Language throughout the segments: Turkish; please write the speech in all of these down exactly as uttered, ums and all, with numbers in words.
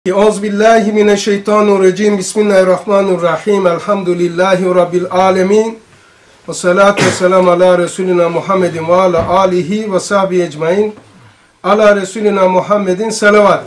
Euzubillahimineşşeytanirracim. Bismillahirrahmanirrahim. Elhamdülillahi Rabbil alemin. Ve salatu ve selamu ala Resulina Muhammedin ve ala alihi ve sahbihi ecmain. Ala Resulina Muhammedin salavat.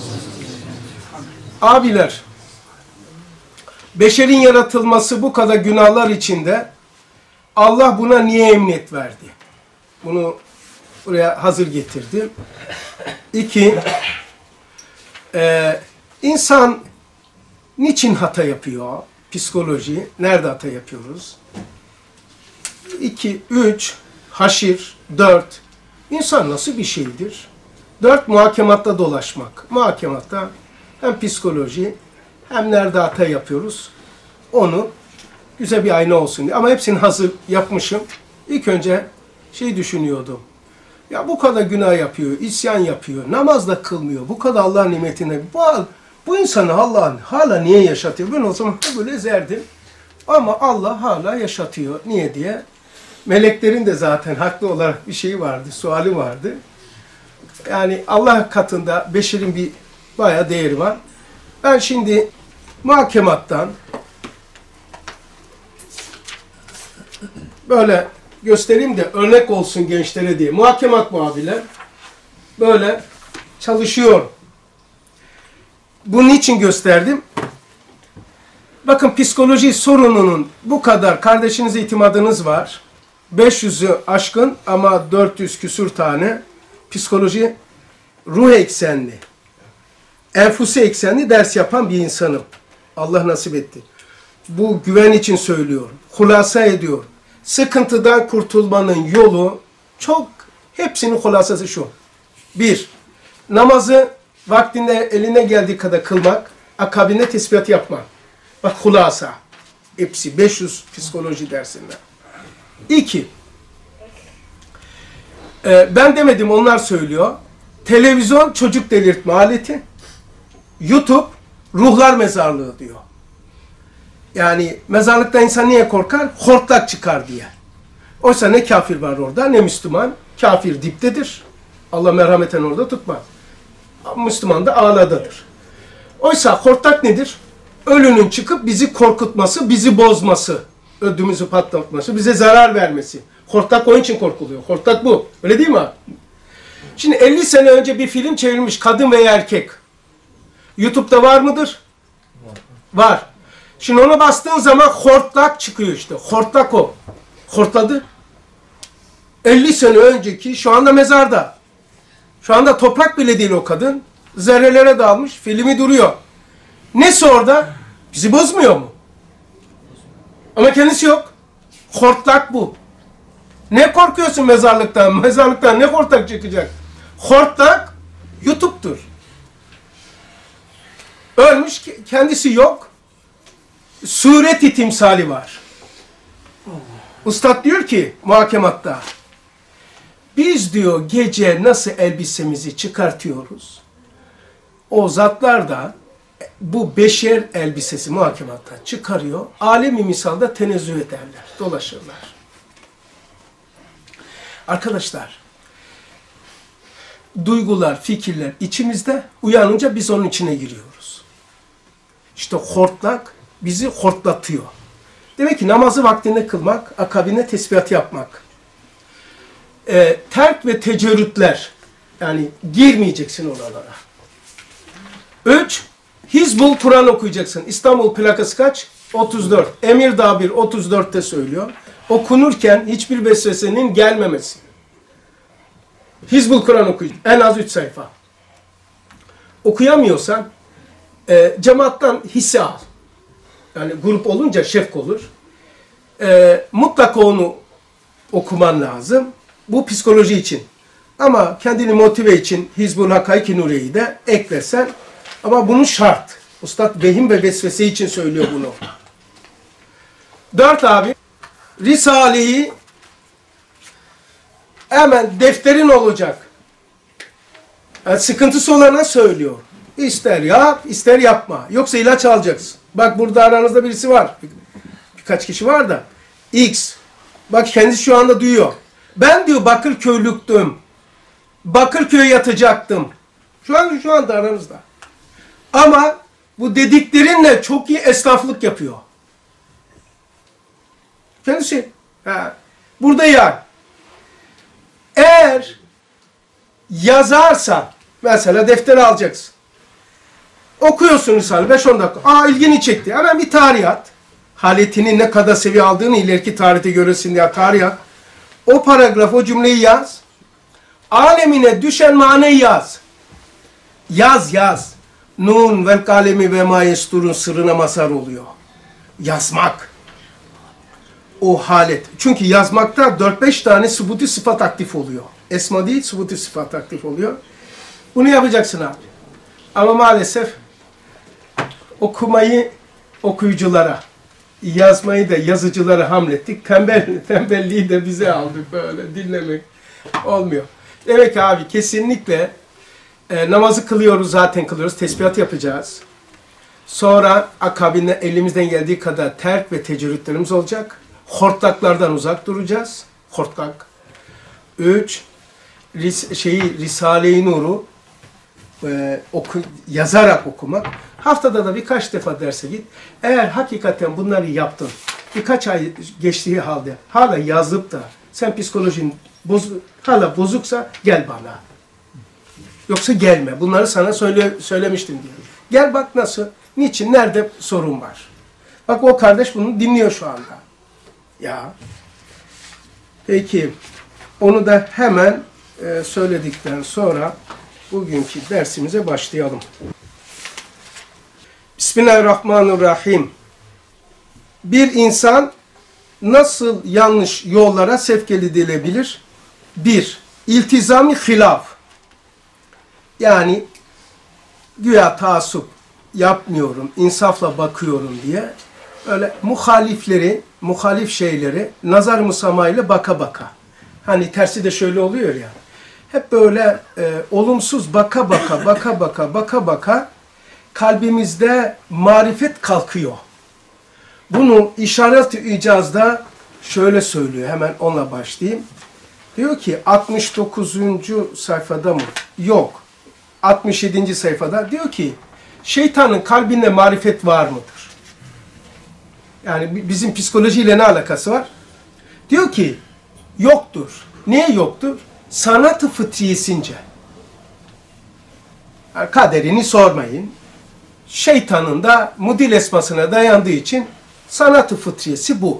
Abiler, beşerin yaratılması bu kadar günahlar içinde Allah buna niye emniyet verdi? Bunu buraya hazır getirdim. İki, Ee, insan niçin hata yapıyor? Psikoloji, nerede hata yapıyoruz? İki, üç, haşir, dört, insan nasıl bir şeydir? Dört, muhakematta dolaşmak. Muhakematta hem psikoloji hem nerede hata yapıyoruz, onu güzel bir ayna olsun diye. Ama hepsini hazır yapmışım. İlk önce şey düşünüyordum. Ya bu kadar günah yapıyor, isyan yapıyor, namaz da kılmıyor, bu kadar Allah nimetine. Bu, bu insanı Allah hala niye yaşatıyor? Ben o zaman böyle ezerdim. Ama Allah hala yaşatıyor. Niye diye. Meleklerin de zaten haklı olarak bir şeyi vardı, suali vardı. Yani Allah katında beşerin bir bayağı değeri var. Ben şimdi muhakemattan böyle göstereyim de örnek olsun gençlere diye. Muhakemat muhabirler böyle çalışıyor. Bunun için gösterdim. Bakın, psikoloji sorununun bu kadar, kardeşinize itimadınız var. beş yüzü aşkın ama dört yüz küsür tane psikoloji ruh eksenli, enfusi eksenli ders yapan bir insanım. Allah nasip etti. Bu güven için söylüyorum. Hulasa ediyorum. Sıkıntıdan kurtulmanın yolu çok, hepsinin hulasası şu. Bir, namazı vaktinde eline geldiği kadar kılmak, akabinde tesbihat yapmak. Bak, hulasa. Hepsi beş yüz psikoloji dersinden. İki, e, ben demedim, onlar söylüyor. Televizyon çocuk delirtme aleti. YouTube ruhlar mezarlığı diyor. Yani mezarlıkta insan niye korkar? Hortlak çıkar diye. Oysa ne kafir var orada, ne Müslüman. Kafir diptedir. Allah merhameten orada tutmaz. Müslüman da ağladadır. Oysa hortlak nedir? Ölünün çıkıp bizi korkutması, bizi bozması, ödümüzü patlatması, bize zarar vermesi. Hortlak onun için korkuluyor. Hortlak bu. Öyle değil mi abi? Şimdi elli sene önce bir film çevrilmiş, kadın veya erkek. YouTube'da var mıdır? Var. Şimdi ona bastığın zaman hortlak çıkıyor işte. Hortlak o. Hortladı. elli sene önceki, şu anda mezarda. Şu anda toprak bile değil o kadın. Zerrelere dağılmış. Filmi duruyor. Nesi orada? Bizi bozmuyor mu? Ama kendisi yok. Hortlak bu. Ne korkuyorsun mezarlıktan? Mezarlıktan ne hortlak çıkacak? Hortlak YouTube'dur. Ölmüş, kendisi yok. Sureti timsali var. Ustad diyor ki muhakematta, biz diyor gece nasıl elbisemizi çıkartıyoruz, o zatlar da bu beşer elbisesi muhakematta çıkarıyor, alemi misalda tenezzüh ederler, dolaşırlar. Arkadaşlar, duygular, fikirler içimizde, uyanınca biz onun içine giriyoruz. İşte hortlak bizi hortlatıyor. Demek ki namazı vaktinde kılmak, akabinde tesbihat yapmak. E, terk ve tecerrütler, yani girmeyeceksin oralara. Üç, Hizbul Kur'an okuyacaksın. İstanbul plakası kaç? otuz dört. Emirdağ bir otuz dörtte söylüyor. Okunurken hiçbir vesvesenin gelmemesi. Hizbul Kur'an okuyacaksın. En az üç sayfa. Okuyamıyorsan e, cemaattan hisse al. Yani grup olunca şefk olur. Ee, mutlaka onu okuman lazım. Bu psikoloji için. Ama kendini motive için Hizbul Hakaiki Nuriye'yi de eklesen. Ama bunun şart. Ustad vehim ve vesvese için söylüyor bunu. Dört abi. Risale'yi hemen defterin olacak. Yani sıkıntısı olana söylüyor. İster yap, ister yapma. Yoksa ilaç alacaksın. Bak, burada aranızda birisi var. Bir, birkaç kişi var da. X. Bak, kendisi şu anda duyuyor. Ben diyor Bakırköylüktüm. Bakırköy'e yatacaktım. Şu an şu anda aranızda. Ama bu dediklerinle çok iyi esnaflık yapıyor. Kendisi. Ha. Burada yani. Eğer yazarsan, mesela defteri alacaksın. Okuyorsun Risale beş on dakika. Aa ilgini çekti. Hemen bir tarih at. Haletinin ne kadar seviye aldığını ileriki tarihte göresin diye tarih at. O paragraf, o cümleyi yaz. Alemine düşen manayı yaz. Yaz yaz. Nun vel kalemi ve ma yesturun sırrına mazhar oluyor. Yazmak. O halet. Çünkü yazmakta dört beş tane subuti sıfat aktif oluyor. Esma değil, subuti sıfat aktif oluyor. Bunu yapacaksın abi. Ama maalesef okumayı okuyuculara, yazmayı da yazıcılara hamlettik. Tembel, tembelliği de bize aldık böyle. Dinlemek olmuyor. Demek ki abi kesinlikle e, namazı kılıyoruz, zaten kılıyoruz. Tesbihat yapacağız. Sonra akabinde elimizden geldiği kadar terk ve tecrütlerimiz olacak. Hortlaklardan uzak duracağız. Hortlak. Üç, ris şeyi, Risale-i Nur'u e, oku, yazarak okumak. Haftada da birkaç defa derse git. Eğer hakikaten bunları yaptın, birkaç ay geçtiği halde hala yazıp da sen psikolojin boz, hala bozuksa gel bana. Yoksa gelme. Bunları sana söyle, söylemiştim diye. Gel bak nasıl, niçin, nerede sorun var. Bak o kardeş bunu dinliyor şu anda. Ya. Peki. Onu da hemen e, söyledikten sonra bugünkü dersimize başlayalım. Bismillahirrahmanirrahim. Bir insan nasıl yanlış yollara sevk edilebilir? Bir, iltizami hilaf. Yani güya taassup yapmıyorum, insafla bakıyorum diye öyle muhalifleri, muhalif şeyleri nazar musamayla baka baka. Hani tersi de şöyle oluyor ya. Hep böyle e, olumsuz baka baka, baka baka, baka baka kalbimizde marifet kalkıyor. Bunu işaret-i icazda şöyle söylüyor. Hemen onunla başlayayım. Diyor ki altmış dokuzuncu sayfada mı? Yok. altmış yedinci sayfada diyor ki şeytanın kalbinde marifet var mıdır? Yani bizim psikolojiyle ne alakası var? Diyor ki yoktur. Niye yoktur? Sanat-ı fıtriyesince. Yani kaderini sormayın. Şeytanın da mudil esmasına dayandığı için sanat-ı fıtriyesi bu.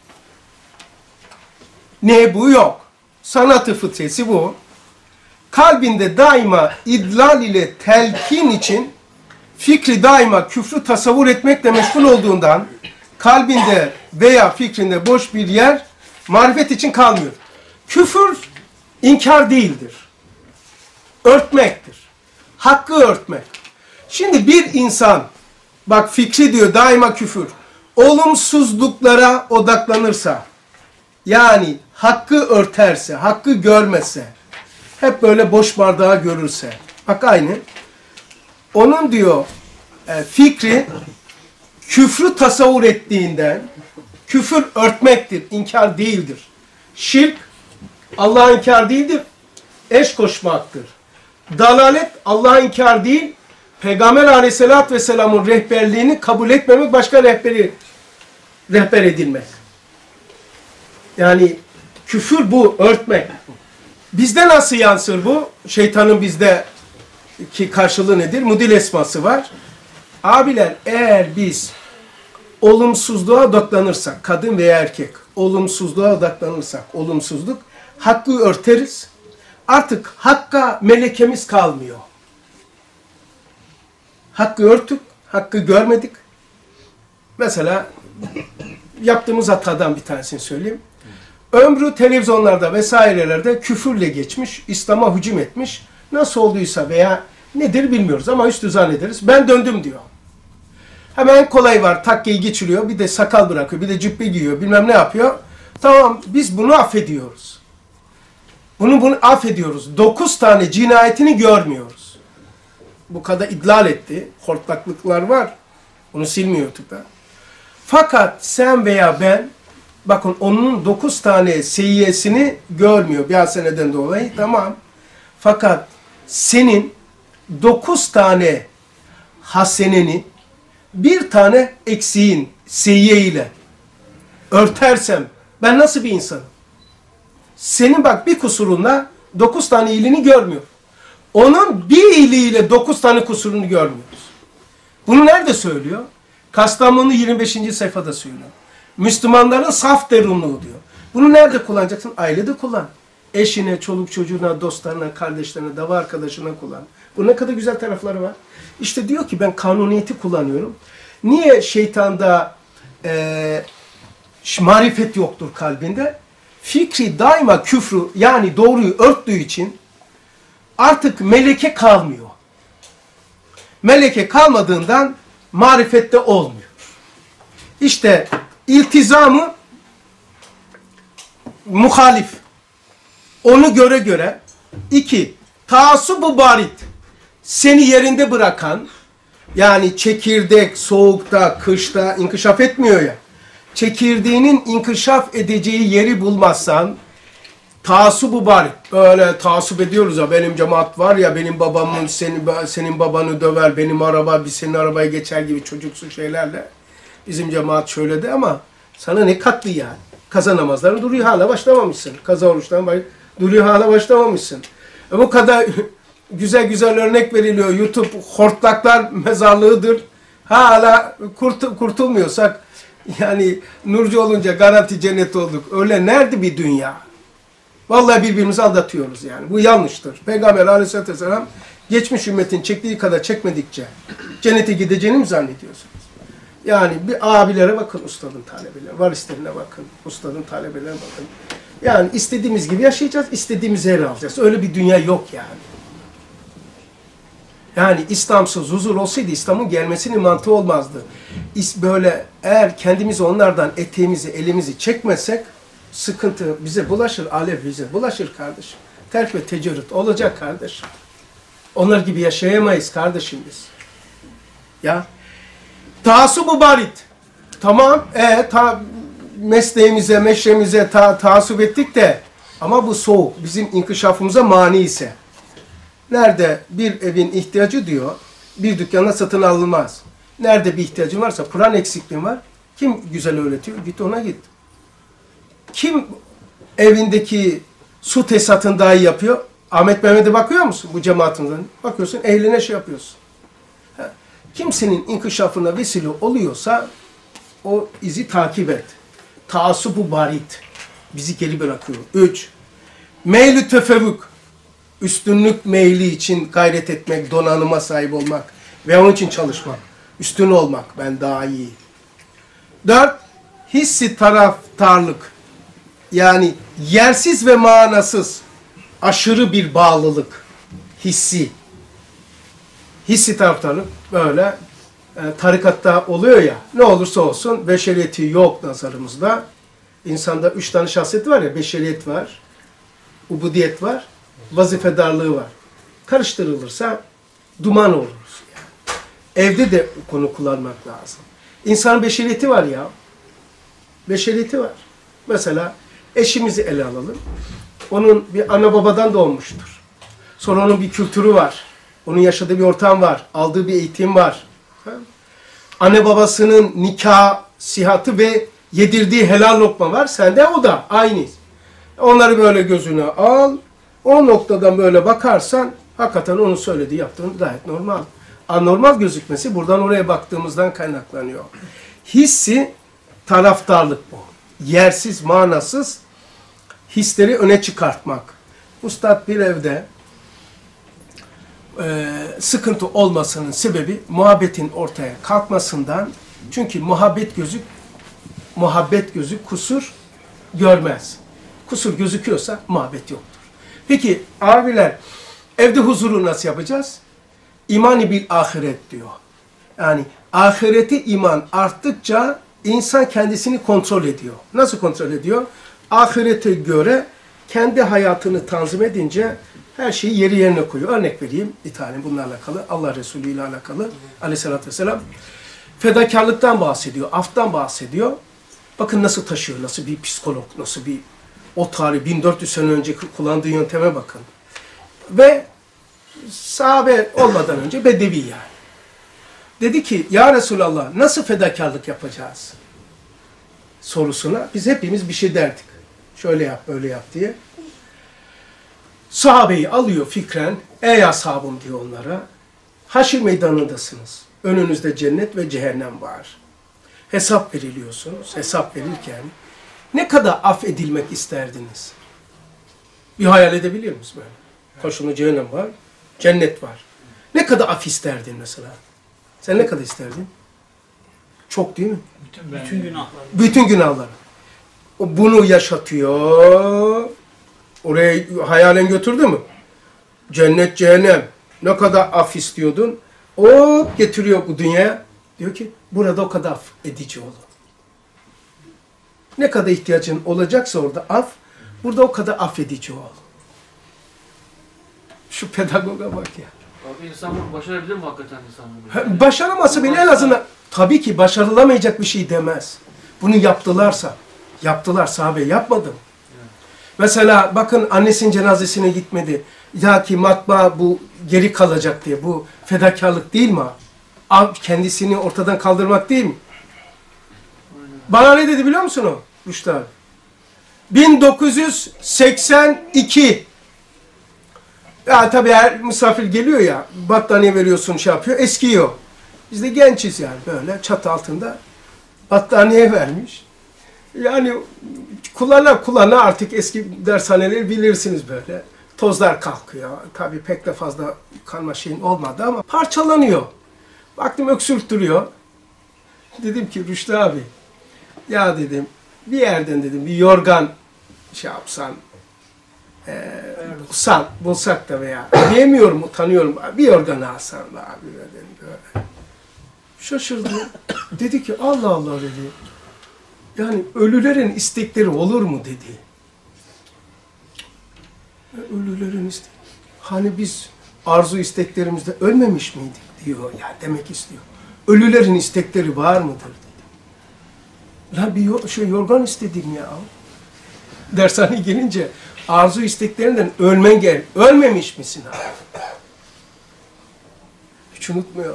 Ne bu? Yok. Sanat-ı fıtriyesi bu. Kalbinde daima idlal ile telkin için fikri daima küfrü tasavvur etmekle meşgul olduğundan kalbinde veya fikrinde boş bir yer marifet için kalmıyor. Küfür inkar değildir. Örtmektir. Hakkı örtmek. Şimdi bir insan, bak fikri diyor daima küfür, olumsuzluklara odaklanırsa, yani hakkı örterse, hakkı görmese, hep böyle boş bardağı görürse, bak aynı, onun diyor e, fikri küfrü tasavvur ettiğinden, küfür örtmektir, inkar değildir. Şirk, Allah'a inkar değildir, eş koşmaktır. Dalalet, Allah'a inkar değil, Peygamber aleyhissalatü vesselamın rehberliğini kabul etmemek, başka rehberi rehber edilmek. Yani küfür bu, örtmek. Bizde nasıl yansır bu? Şeytanın bizde ki karşılığı nedir? Mudil esması var. Abiler, eğer biz olumsuzluğa odaklanırsak, kadın veya erkek, olumsuzluğa odaklanırsak, olumsuzluk, hakkı örteriz. Artık hakka melekemiz kalmıyor. Hakkı örtük, hakkı görmedik. Mesela yaptığımız hatadan bir tanesini söyleyeyim. Ömrü televizyonlarda vesairelerde küfürle geçmiş, İslam'a hücum etmiş. Nasıl olduysa veya nedir bilmiyoruz ama üstü zannederiz. Ben döndüm diyor. Hemen kolay var, takkeyi geçiriyor, bir de sakal bırakıyor, bir de cübbe giyiyor, bilmem ne yapıyor. Tamam, biz bunu affediyoruz. Bunu, bunu affediyoruz. Dokuz tane cinayetini görmüyoruz. Bu kadar idlal etti. Hortlaklıklar var. Onu silmiyor YouTube'da. Fakat sen veya ben, bakın onun dokuz tane seyyesini görmüyor bir seneden dolayı. Tamam. Fakat senin dokuz tane haseneni bir tane eksiğin seyyiye ile örtersem ben nasıl bir insanım? Senin bak bir kusurunla dokuz tane iyiliğini görmüyor. Onun bir iyiliğiyle dokuz tane kusurunu görmüyoruz. Bunu nerede söylüyor? Kastamonu yirmi beşinci sayfada söylüyor. Müslümanların saf derunluğu diyor. Bunu nerede kullanacaksın? Ailede kullan. Eşine, çoluk çocuğuna, dostlarına, kardeşlerine, dava arkadaşına kullan. Bu ne kadar güzel tarafları var. İşte diyor ki ben kanuniyeti kullanıyorum. Niye şeytanda e, marifet yoktur kalbinde? Fikri daima küfrü yani doğruyu örttüğü için artık meleke kalmıyor. Meleke kalmadığından marifette olmuyor. İşte iltizamı muhalif. Onu göre göre. İki, taassubu barit. Seni yerinde bırakan, yani çekirdek soğukta, kışta inkişaf etmiyor ya. Çekirdeğinin inkişaf edeceği yeri bulmazsan, taassubu barit. Böyle taassup ediyoruz ya, benim cemaat var ya, benim babamın senin, senin babanı döver, benim araba bir senin arabaya geçer gibi çocuksu şeylerle. Bizim cemaat şöyle de ama sana ne katlı yani. Kaza namazlarını duruyor hala başlamamışsın. Kaza oruçlarını duruyor hala başlamamışsın. E bu kadar güzel güzel örnek veriliyor. YouTube hortlaklar mezarlığıdır. Hala kurt, kurtulmuyorsak yani nurcu olunca garanti cennet olduk. Öyle nerede bir dünya? Vallahi birbirimizi aldatıyoruz yani. Bu yanlıştır. Peygamber aleyhissalatü vesselam geçmiş ümmetin çektiği kadar çekmedikçe cennete gideceğini mi zannediyorsunuz? Yani bir abilere bakın, ustadın talebelerine, varislerine bakın, ustadın talebelerine bakın. Yani istediğimiz gibi yaşayacağız, istediğimiz yere alacağız. Öyle bir dünya yok yani. Yani İslamsız huzur olsaydı İslam'ın gelmesinin mantığı olmazdı. Böyle eğer kendimiz onlardan eteğimizi, elimizi çekmezsek sıkıntı bize bulaşır, alev bize bulaşır kardeşim. Terk ve tecerrüt olacak kardeşim. Onlar gibi yaşayamayız kardeşim biz. Ya. Taassubu barit. Tamam, e, ta, mesleğimize, meşremize ta, taassup ettik de ama bu soğuk, bizim inkişafımıza mani ise. Nerede bir evin ihtiyacı diyor, bir dükkanda satın alınmaz. Nerede bir ihtiyacın varsa, Kur'an eksikliğin var, kim güzel öğretiyor? Git ona git. Kim evindeki su tesisatını daha iyi yapıyor? Ahmet Mehmet'e bakıyor musun bu cemaatimizden? Bakıyorsun, ehline şey yapıyorsun. Kimsenin inkişafına vesile oluyorsa o izi takip et. Taassubu barit. Bizi geri bırakıyor. Üç. Meylü tefevvük. Üstünlük meyli için gayret etmek, donanıma sahip olmak ve onun için çalışmak. Üstün olmak. Ben daha iyi. Dört. Hissi taraftarlık. Yani yersiz ve manasız aşırı bir bağlılık. Hissi. Hissi taraftarlık böyle e, tarikatta oluyor ya, ne olursa olsun beşeriyeti yok nazarımızda. İnsanda üç tane şahsiyeti var ya, beşeriyet var, ubudiyet var, vazifedarlığı var. Karıştırılırsa duman oluruz yani. Evde de konu kullanmak lazım. İnsanın beşeriyeti var ya, beşeriyeti var. Mesela eşimizi ele alalım. Onun bir ana babadan doğmuştur. Sonra onun bir kültürü var. Onun yaşadığı bir ortam var. Aldığı bir eğitim var. Anne babasının nikah, sihatı ve yedirdiği helal lokma var. Sende o da aynı. Onları böyle gözüne al. O noktadan böyle bakarsan hakikaten onun söylediği, yaptığın gayet normal. Anormal gözükmesi buradan oraya baktığımızdan kaynaklanıyor. Hissi taraftarlık bu. Yersiz, manasız hisleri öne çıkartmak. Üstad bir evde Ee, sıkıntı olmasının sebebi muhabbetin ortaya kalkmasından. Çünkü muhabbet gözü muhabbet gözü kusur görmez. Kusur gözüküyorsa muhabbet yoktur. Peki abiler, evde huzuru nasıl yapacağız? İman-ı bil ahiret diyor. Yani ahireti iman arttıkça insan kendisini kontrol ediyor. Nasıl kontrol ediyor? Ahirete göre kendi hayatını tanzim edince her şeyi yeri yerine koyuyor. Örnek vereyim bir tane bununla alakalı. Allah Resulü ile alakalı. Aleyhissalatü vesselam. Fedakarlıktan bahsediyor. Aftan bahsediyor. Bakın nasıl taşıyor. Nasıl bir psikolog. Nasıl bir o tarih bin dört yüz sene önce kullandığı yönteme bakın. Ve sahabe olmadan önce bedevi yani. Dedi ki ya Resulallah nasıl fedakarlık yapacağız sorusuna biz hepimiz bir şey derdik. Şöyle yap böyle yap diye. Sahabeyi alıyor fikren, ey ashabım diyor onlara. Haşr meydanındasınız. Önünüzde cennet ve cehennem var. Hesap veriliyorsunuz. Hesap verirken ne kadar affedilmek isterdiniz? Bir hayal edebiliyor musunuz böyle? Karşında cehennem var, cennet var. Ne kadar af isterdin mesela? Sen ne kadar isterdin? Çok değil mi? Bütün, bütün günahlar. Bütün günahlar. O bunu yaşatıyor. Oraya hayalen götürdü mü? Cennet, cehennem. Ne kadar af istiyordun? O getiriyor bu dünyaya. Diyor ki burada o kadar af edici olun. Ne kadar ihtiyacın olacaksa orada af, burada o kadar affedici ol. Şu pedagoga bak ya. Abi insan bunu başarabilir mi hakikaten insan bunu? Başaraması bile en azından tabii ki başarılamayacak bir şey demez. Bunu yaptılarsa, yaptılar sahabe yapmadı mı? Evet. Mesela bakın annesinin cenazesine gitmedi. Ya ki matbaa bu geri kalacak diye. Bu fedakarlık değil mi? Abi kendisini ortadan kaldırmak değil mi? Aynen. Bana ne dedi biliyor musun o? Rüştü abi. bin dokuz yüz seksen iki. Ya tabii her misafir geliyor ya, battaniye veriyorsun şey yapıyor, eskiyor. Biz de gençiz yani böyle çatı altında battaniye vermiş. Yani kullana kullana artık eski dershaneleri bilirsiniz böyle. Tozlar kalkıyor. Tabii pek de fazla kalma şeyin olmadı ama parçalanıyor. Baktım öksürük duruyor. Dedim ki Rüştü abi, ya dedim bir yerden dedim bir yorgan şey yapsan, e, bulsan, bulsak da veya diyemiyorum, utanıyorum. Bir yorgan alsan da abi dedim böyle. Şaşırdı. Dedi ki Allah Allah dedi. Yani ölülerin istekleri olur mu dedi. Ölülerin istekleri. Hani biz arzu isteklerimizde ölmemiş miydik diyor ya demek istiyor. Ölülerin istekleri var mıdır dedi. Lan bir şey yorgan istedim ya. Dershaneye gelince arzu isteklerinden ölmen gel. Ölmemiş misin abi? Hiç unutmuyor.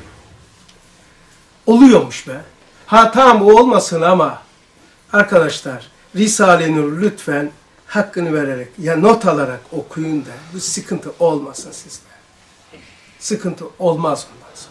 Oluyormuş be. Ha tamam o olmasın ama arkadaşlar Risale-i Nur lütfen hakkını vererek ya not alarak okuyun da bu sıkıntı olmasın sizde. Sıkıntı olmaz ondan sonra.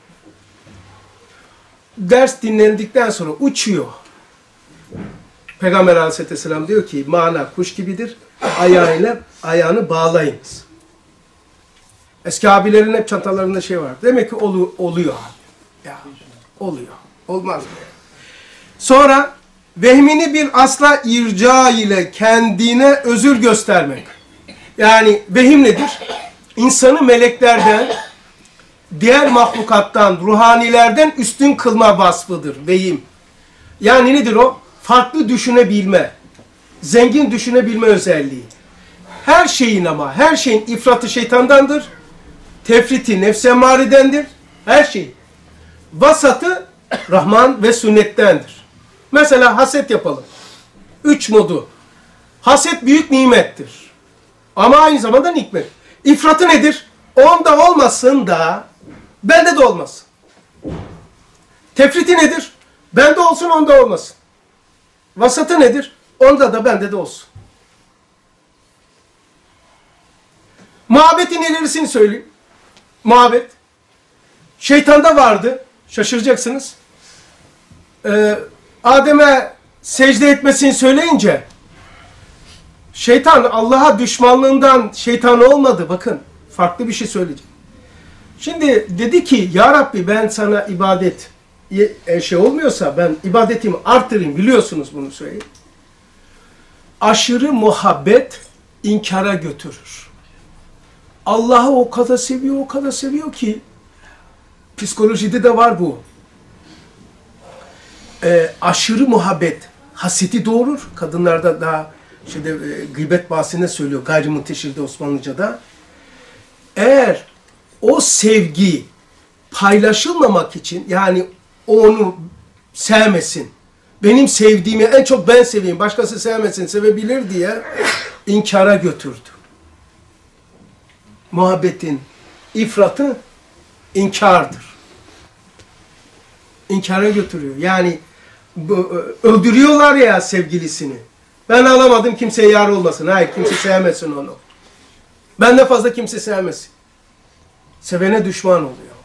Ders dinlendikten sonra uçuyor. Peygamber Aleyhisselam diyor ki mana kuş gibidir. Ayağıyla ayağını bağlayınız. Eski abilerin hep çantalarında şey var. Demek ki olu, oluyor abi. Ya, oluyor. Olmaz mı? Sonra vehmini bir asla irca ile kendine özür göstermek. Yani vehim nedir? İnsanı meleklerden, diğer mahlukattan, ruhanilerden üstün kılma vasfıdır vehim. Yani nedir o? Farklı düşünebilme, zengin düşünebilme özelliği. Her şeyin ama, her şeyin ifratı şeytandandır. Tefriti nefs-i emmâredendir. Her şey. Vasatı Rahman ve sünnettendir. Mesela haset yapalım. Üç modu. Haset büyük nimettir. Ama aynı zamanda nikmet. İfratı nedir? Onda olmasın da bende de olmasın. Tefriti nedir? Bende olsun onda olmasın. Vasatı nedir? Onda da bende de olsun. Muhabbetin ilerisini söyleyeyim. Muhabbet. Şeytanda vardı. Şaşıracaksınız. Ee, Adem'e secde etmesini söyleyince şeytan Allah'a düşmanlığından şeytan olmadı. Bakın farklı bir şey söyleyeceğim. Şimdi dedi ki ya Rabbi ben sana ibadet şey olmuyorsa ben ibadetimi artırayım. Biliyorsunuz bunu söyleyeyim. Aşırı muhabbet inkara götürür. Allah'ı o kadar seviyor, o kadar seviyor ki psikolojide de var bu. Ee, aşırı muhabbet haseti doğurur. Kadınlarda daha şeyde e, gıybet bahsinde söylüyor gayrimunteşirde Osmanlıca'da. Eğer o sevgi paylaşılmamak için yani onu sevmesin, benim sevdiğimi en çok ben seveyim, başkası sevmesin, sevebilir diye inkara götürdü. Muhabbetin ifratı inkardır. İnkara götürüyor. Yani bu, öldürüyorlar ya sevgilisini. Ben alamadım, kimseye yar olmasın. Hayır, kimse sevmesin onu. Benden fazla kimse sevmesin. Sevene düşman oluyor.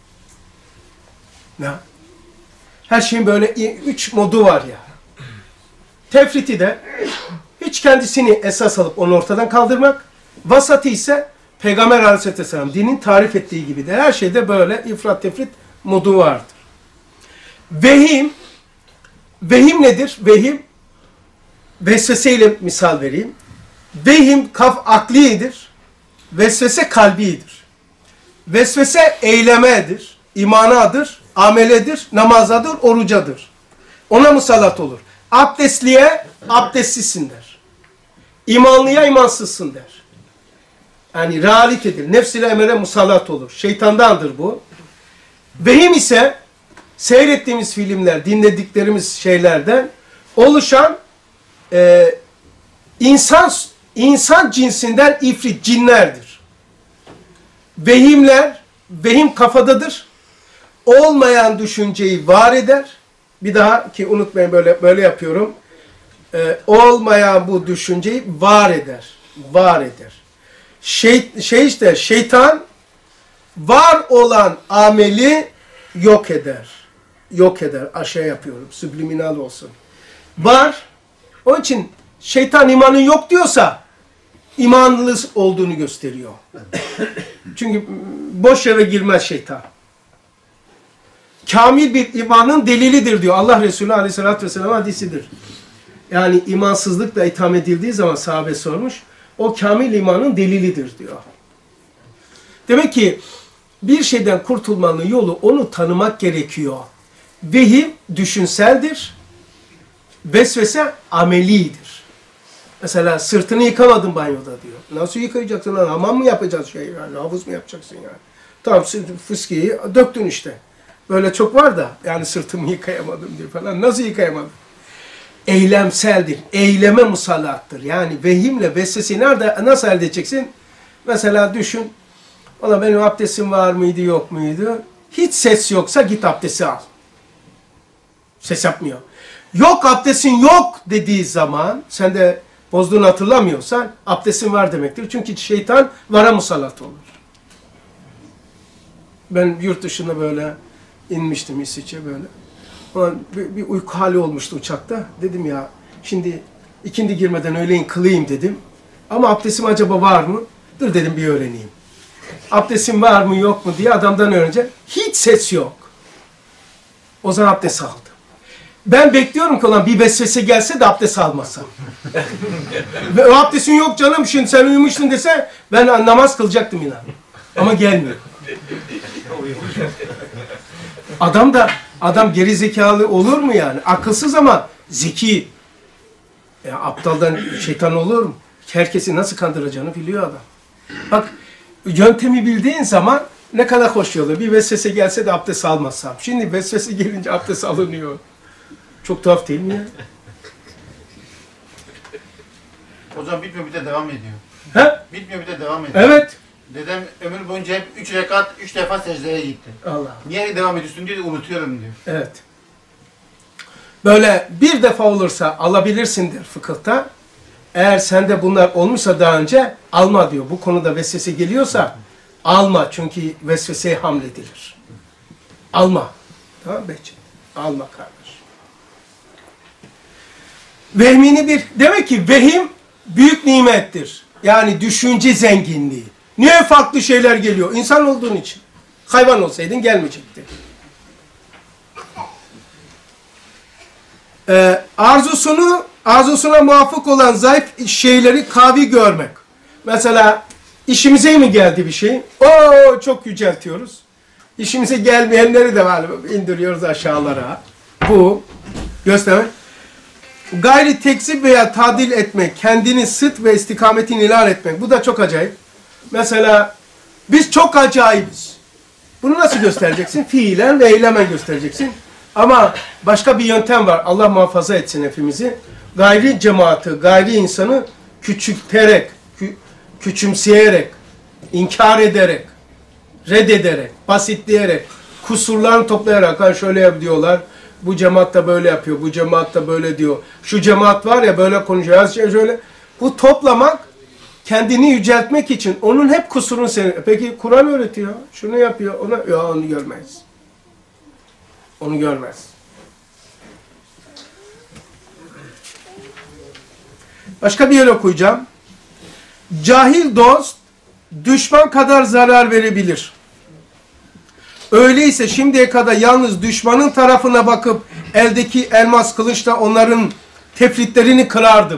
Ne? Her şeyin böyle üç modu var ya. Tefriti de hiç kendisini esas alıp onu ortadan kaldırmak. Vasatı ise Peygamber Aleyhisselam dinin tarif ettiği gibi de her şeyde böyle ifrat tefrit modu vardır. Vehim, vehim nedir? Vehim, vesveseyle misal vereyim. Vehim kaf aklidir, vesvese kalbidir. Vesvese eylemedir, imanadır, ameledir, namazadır, orucadır. Ona musallat olur. Abdestliye abdestsizsin der. İmanlıya imansızsın der. Yani realitedir. Nefs-ile emele musallat olur. Şeytandandır bu. Vehim ise seyrettiğimiz filmler, dinlediklerimiz şeylerden oluşan e, insan insan cinsinden ifrit, cinlerdir. Vehimler, vehim kafadadır. Olmayan düşünceyi var eder. Bir daha ki unutmayın böyle böyle yapıyorum. Ee, olmayan bu düşünceyi var eder. Var eder. Şey, şey işte şeytan var olan ameli yok eder. Yok eder. Aşağı yapıyorum. Subliminal olsun. Var. Onun için şeytan imanın yok diyorsa imanlı olduğunu gösteriyor. Çünkü boş yere girmez şeytan. Kamil bir imanın delilidir diyor. Allah Resulü Aleyhisselatü Vesselam hadisidir. Yani imansızlıkla itham edildiği zaman sahabe sormuş. O kamil imanın delilidir diyor. Demek ki bir şeyden kurtulmanın yolu onu tanımak gerekiyor. Vehim düşünseldir. Vesvese amelidir. Mesela sırtını yıkamadın banyoda diyor. Nasıl yıkayacaksın lan? Hamam mı yapacağız şey yani? Havuz mu yapacaksın yani? Tamam fıskiyi döktün işte. Böyle çok var da yani sırtımı yıkayamadım diyor falan. Nasıl yıkayamadım? Eylemseldir. Eyleme musallattır. Yani vehimle vesveseyi nerede, nasıl elde edeceksin? Mesela düşün. Valla benim abdestim var mıydı yok muydu? Hiç ses yoksa git abdesti al. Ses yapmıyor. Yok abdestin yok dediği zaman sen de bozduğunu hatırlamıyorsan abdestin var demektir. Çünkü şeytan vara musallat olur. Ben yurt dışında böyle inmiştim İsviçre böyle. Bir, bir uyku hali olmuştu uçakta. Dedim ya şimdi ikindi girmeden öğleyin kılayım dedim. Ama abdestim acaba var mı? Dur dedim bir öğreneyim. Abdestim var mı yok mu diye adamdan öğrenince hiç ses yok. O zaman abdest aldım. Ben bekliyorum ki olan bir vesvese gelse de abdest almasam. Ve o abdestin yok canım şimdi sen uyumuştun dese ben namaz kılacaktım inan. Ama gelmiyor. Adam da adam geri zekalı olur mu yani? Akılsız ama zeki. Ya aptaldan şeytan olur mu? Herkesi nasıl kandıracağını biliyor adam. Bak yöntemi bildiğin zaman ne kadar hoş yolu. Bir vesvese gelse de abdest almasam. Şimdi vesvese gelince abdest alınıyor. Çok tuhaf değil mi ya? Hocam bitmiyor bir de devam ediyor. He? Bitmiyor bir de devam ediyor. Evet. Dedem ömür boyunca hep üç rekat, üç defa secdeye gitti. Allah. Niye devam ediyorsun diyor, unutuyorum diyor. Evet. Böyle bir defa olursa alabilirsindir fıkıhta. Eğer sende bunlar olmuşsa daha önce alma diyor. Bu konuda vesvese geliyorsa alma. Çünkü vesveseye hamledilir. Alma. Tamam mı Behçet? Alma kardeş. Vehmini bir, demek ki vehim büyük nimettir. Yani düşünce zenginliği. Niye farklı şeyler geliyor? İnsan olduğun için. Hayvan olsaydın gelmeyecekti. Ee, arzusunu, arzusuna muvafık olan zayıf şeyleri kavi görmek. Mesela işimize mi geldi bir şey? Oo çok yüceltiyoruz. İşimize gelmeyenleri de var, indiriyoruz aşağılara. Bu göstermek. Gayri tekzip veya tadil etmek, kendini sıt ve istikametini ilan etmek. Bu da çok acayip. Mesela biz çok acayibiz. Bunu nasıl göstereceksin? Fiilen ve eylemen göstereceksin. Ama başka bir yöntem var. Allah muhafaza etsin hepimizi. Gayri cemaati, gayri insanı küçülterek, kü küçümseyerek, inkar ederek, reddederek, basitleyerek, kusurlarını toplayarak ha şöyle yap diyorlar. Bu cemaat da böyle yapıyor. Bu cemaat da böyle diyor. Şu cemaat var ya böyle konuşuyor. Her şey şöyle. Bu toplamak kendini yüceltmek için onun hep kusurunu sen. Peki Kur'an öğretiyor. Şunu yapıyor. Ona ya onu görmez. Onu görmez. Başka bir yere okuyacağım. Cahil dost düşman kadar zarar verebilir. Öyleyse şimdiye kadar yalnız düşmanın tarafına bakıp eldeki elmas kılıçla onların tefritlerini kırardım.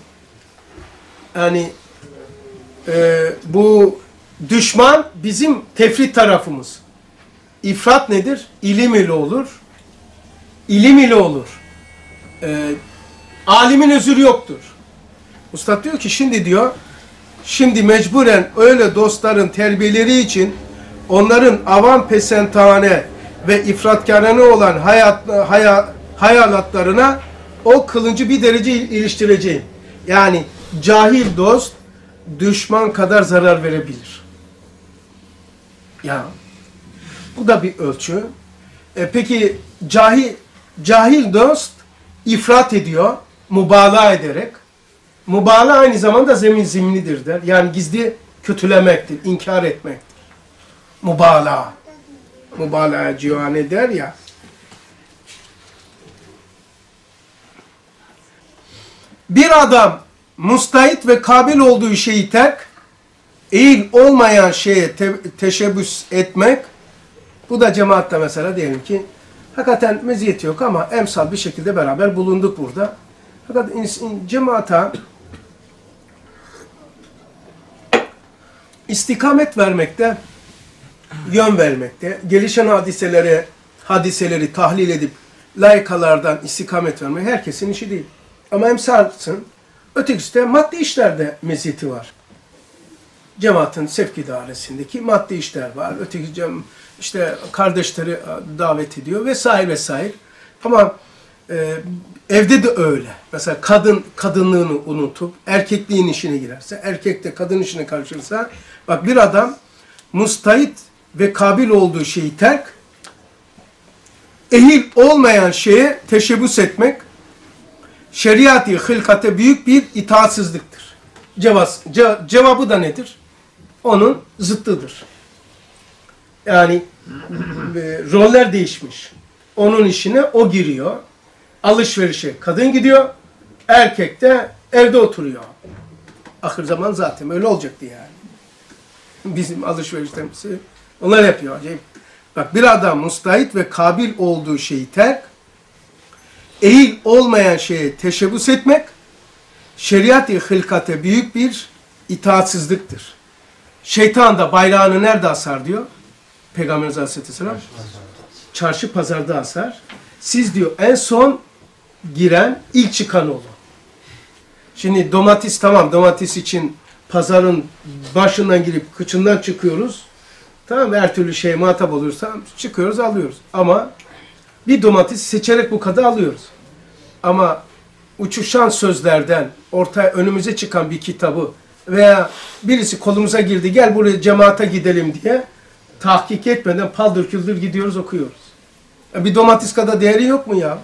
Yani e, bu düşman bizim tefrit tarafımız. İfrat nedir? İlim ile olur. İlim ile olur. E, alimin özürü yoktur. Ustad diyor ki şimdi diyor, şimdi mecburen öyle dostların terbiyeleri için onların avam pesentane ve ifratkârane olan hayat, haya, hayalatlarına o kılıncı bir derece iliştireceğim. Yani cahil dost düşman kadar zarar verebilir. Ya bu da bir ölçü. E, peki cahil, cahil dost ifrat ediyor, mübalağa ederek. Mübalağa aynı zamanda zemin zimnidir der. Yani gizli kötülemektir, inkar etmektir. Mübalağa. Mübalağa cihane der ya. Bir adam mustahit ve kabil olduğu şeyi terk, eğil olmayan şeye te teşebbüs etmek, bu da cemaatte mesela diyelim ki, hakikaten meziyeti yok ama emsal bir şekilde beraber bulunduk burada. Fakat cemaata istikamet vermekte, yön vermekte, gelişen hadiselere, hadiseleri tahlil edip layıkalardan istikamet vermek herkesin işi değil. Ama emsalsın, ötekisi de maddi işlerde meziyeti var. Cemaatin sevk idaresindeki maddi işler var. Öteki cem, işte kardeşleri davet ediyor vesaire vesaire. Ama e, evde de öyle. Mesela kadın kadınlığını unutup erkekliğin işine girerse, erkek de kadın işine karışırsa, bak bir adam mustahit ve kabil olduğu şeyi terk, ehil olmayan şeye teşebbüs etmek, şeriat-ı hılkate büyük bir itaatsizliktir. Cevaz, ce, cevabı da nedir? Onun zıttıdır. Yani e, roller değişmiş. Onun işine o giriyor. Alışverişe kadın gidiyor. Erkek de evde oturuyor. Ahir zaman zaten öyle olacaktı yani. Bizim alışverişlerimizi onlar yapıyor. Acayip. Bak bir adam mustahit ve kabil olduğu şeyi terk, ehil olmayan şeye teşebbüs etmek, şeriat-ı hılkate büyük bir itaatsizliktir. Şeytan da bayrağını nerede asar diyor? Peygamberimiz Aleyhisselam. Çarşı pazarda asar. Siz diyor en son giren ilk çıkan olun. Şimdi domates tamam, domates için pazarın başından girip kıçından çıkıyoruz. Tamam, her türlü şey muhatap oluyoruz. Tamam, çıkıyoruz alıyoruz. Ama bir domates seçerek bu kadar alıyoruz. Ama uçuşan sözlerden ortaya önümüze çıkan bir kitabı veya birisi kolumuza girdi, gel buraya cemaate gidelim diye tahkik etmeden paldır küldür gidiyoruz, okuyoruz. Ya bir domates kadar değeri yok mu ya?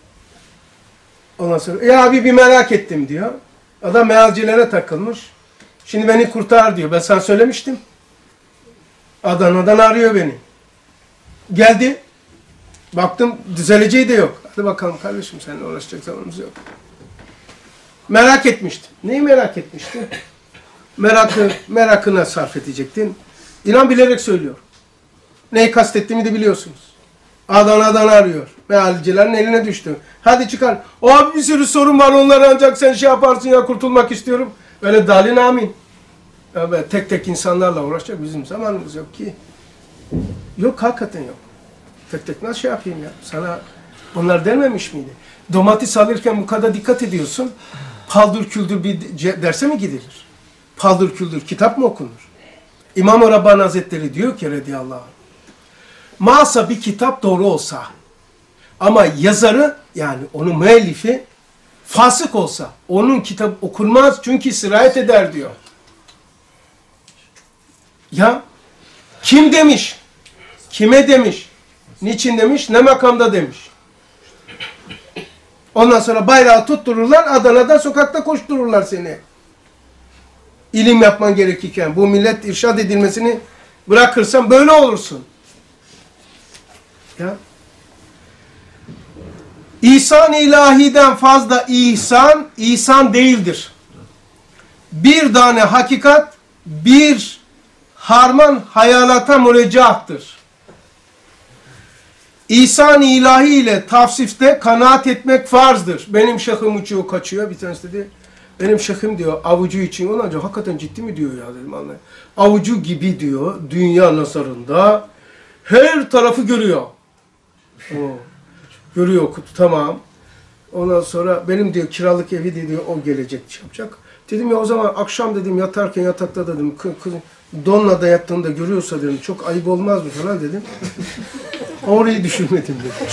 Ondan sonra ya abi bir merak ettim diyor. Adam mealcilere takılmış. Şimdi beni kurtar diyor. Ben sana söylemiştim. Adana'dan arıyor beni. Geldi. Baktım düzeleceği de yok. Hadi bakalım kardeşim, seninle uğraşacak zamanımız yok. Merak etmiştim. Neyi merak etmiştin? Merakı, merakına sarf edecektin. İnan bilerek söylüyor. Neyi kastettiğimi de biliyorsunuz. Adana'dan arıyor. Mealcilerin eline düştü. Hadi çıkar. O abi bir sürü sorun var, onları ancak sen şey yaparsın ya, kurtulmak istiyorum. Öyle dalin amin. Ya tek tek insanlarla uğraşacak bizim zamanımız yok ki. Yok, hakikaten yok. Tek tek nasıl şey yapayım ya? Sana onlar denmemiş miydi? Domates alırken bu kadar dikkat ediyorsun. Paldır küldür bir derse mi gidilir? Paldır küldür kitap mı okunur? İmam-ı Rabbani Hazretleri diyor ki radıyallahu anh, masa bir kitap doğru olsa ama yazarı, yani onun müellifi fasık olsa onun kitap okunmaz çünkü sirayet eder diyor. Ya kim demiş? Kime demiş? Niçin demiş? Ne makamda demiş. Ondan sonra bayrağı tuttururlar, Adana'da sokakta koştururlar seni. İlim yapman gerekirken, bu millet irşad edilmesini bırakırsan böyle olursun. Ya. İhsan ilahiden fazla ihsan, ihsan değildir. Bir tane hakikat, bir harman hayalata müreccahtır. İhsan ilahi ile tavsifte kanaat etmek farzdır. Benim şeyhim uçuyor, kaçıyor. Bir tanesi dedi, benim şeyhim diyor, avucu için. Ondan hakikaten ciddi mi diyor ya dedim, anlayın. Avucu gibi diyor, dünya nazarında her tarafı görüyor. O, görüyor, tamam. Ondan sonra benim diyor kiralık evi de diyor, o gelecek şey yapacak. Dedim ya o zaman akşam dedim yatarken yatakta dedim, kız donla da yattığında görüyorsa dedim, çok ayıp olmaz mı falan dedim. Orayı düşünmedim dedim.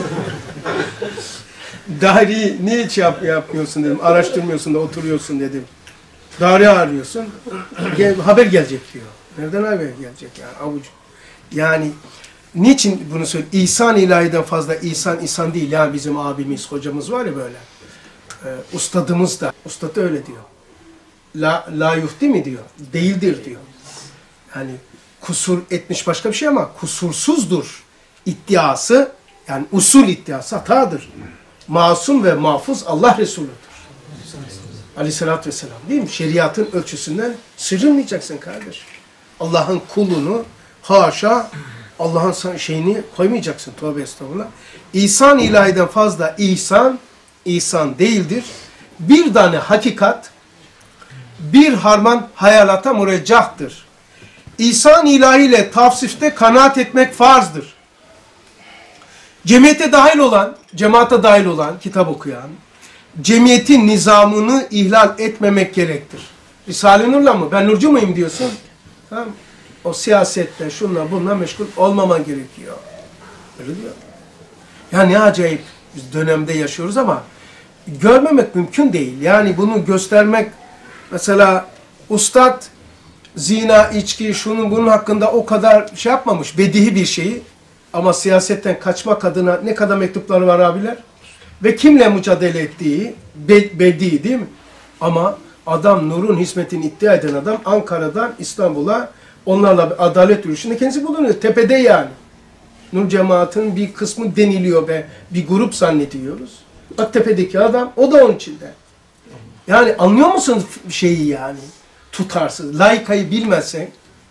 Daireyi niye hiç yap, yapmıyorsun dedim, araştırmıyorsun da oturuyorsun dedim. Daire arıyorsun, gel, haber gelecek diyor. Nereden haber gelecek yani avucu? Yani niçin bunu söylüyor? İhsan ilahiden fazla ihsan, ihsan değil. Yani bizim abimiz, hocamız var ya böyle. Ee, ustadımız da, ustad öyle diyor. La, la yuhti mi diyor? Değildir diyor. Yani kusur etmiş başka bir şey ama kusursuzdur iddiası, yani usul iddiası hatadır. Masum ve mahfuz Allah Resulu'dur. Aleyhissalatü vesselam, değil mi? Şeriatın ölçüsünden sıyrılmayacaksın kardeş. Allah'ın kulunu haşa Allah'ın şeyini koymayacaksın. Tövbe estağfurullah. İhsan ilahiden fazla ihsan, ihsan değildir. Bir tane hakikat, bir harman hayalata müreccahtır. İhsan ilahiyle tavsifte kanaat etmek farzdır. Cemiyete dahil olan, cemaate dahil olan, kitap okuyan, cemiyetin nizamını ihlal etmemek gerektir. Risale-i Nur'la mı? Ben Nurcu muyum diyorsun? Tamam. O siyasetle, şunla bununla meşgul olmaman gerekiyor. Öyle diyor. Ya ne acayip biz dönemde yaşıyoruz ama görmemek mümkün değil. Yani bunu göstermek, mesela ustad zina, içki, şunun bunun hakkında o kadar şey yapmamış, bedihi bir şeyi. Ama siyasetten kaçmak adına ne kadar mektupları var abiler? Ve kimle mücadele ettiği be, bedi değil mi? Ama adam nurun hizmetini iddia eden adam Ankara'dan İstanbul'a onlarla adalet yürüyüşünde kendisi bulunuyor. Tepede yani. Nur cemaatinin bir kısmı deniliyor ve bir grup zannediyoruz. Bak tepedeki adam o da onun içinde. Yani anlıyor musunuz şeyi yani? Tutarsız. Layıkayı bilmezsen.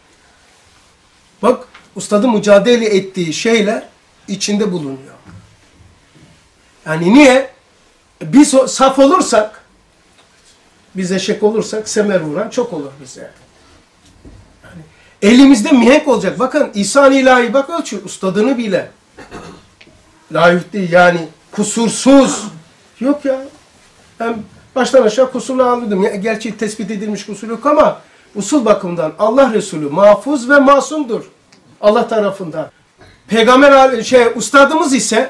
Bak ustadın mücadele ettiği şeyler içinde bulunuyor. Yani niye? Biz saf olursak, biz eşek olursak semer vuran çok olur bize. Yani elimizde mihenk olacak. Bakın İhsan ilahi bak ölçü ustadını bile. Layık değil yani kusursuz. Yok ya. Ben baştan aşağı kusurlu aldım. Gerçi tespit edilmiş kusur yok ama usul bakımından Allah Resulü mahfuz ve masumdur. Allah tarafından. Peygamber şey ustadımız ise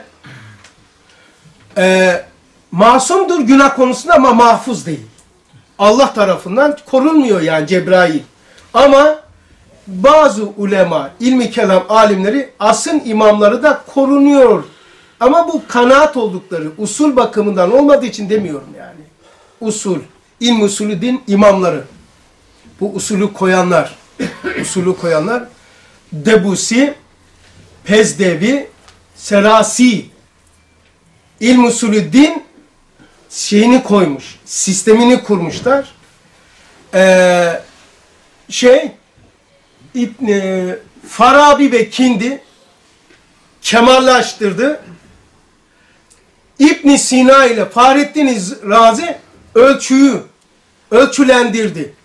e, masumdur günah konusunda ama mahfuz değil. Allah tarafından korunmuyor yani Cebrail. Ama bazı ulema, ilmi kelam alimleri, asın imamları da korunuyor. Ama bu kanaat oldukları usul bakımından olmadığı için demiyorum yani. Usul, ilm usulü din imamları. Bu usulü koyanlar, usulü koyanlar Debusi, Pezdevi, Serasi, ilm usulü din şeyini koymuş, sistemini kurmuşlar. Ee, şey, İbn Farabi ve Kindi kemallaştırdı. İbn Sina ile Fahrettin Razi ölçüyü ölçülendirdi.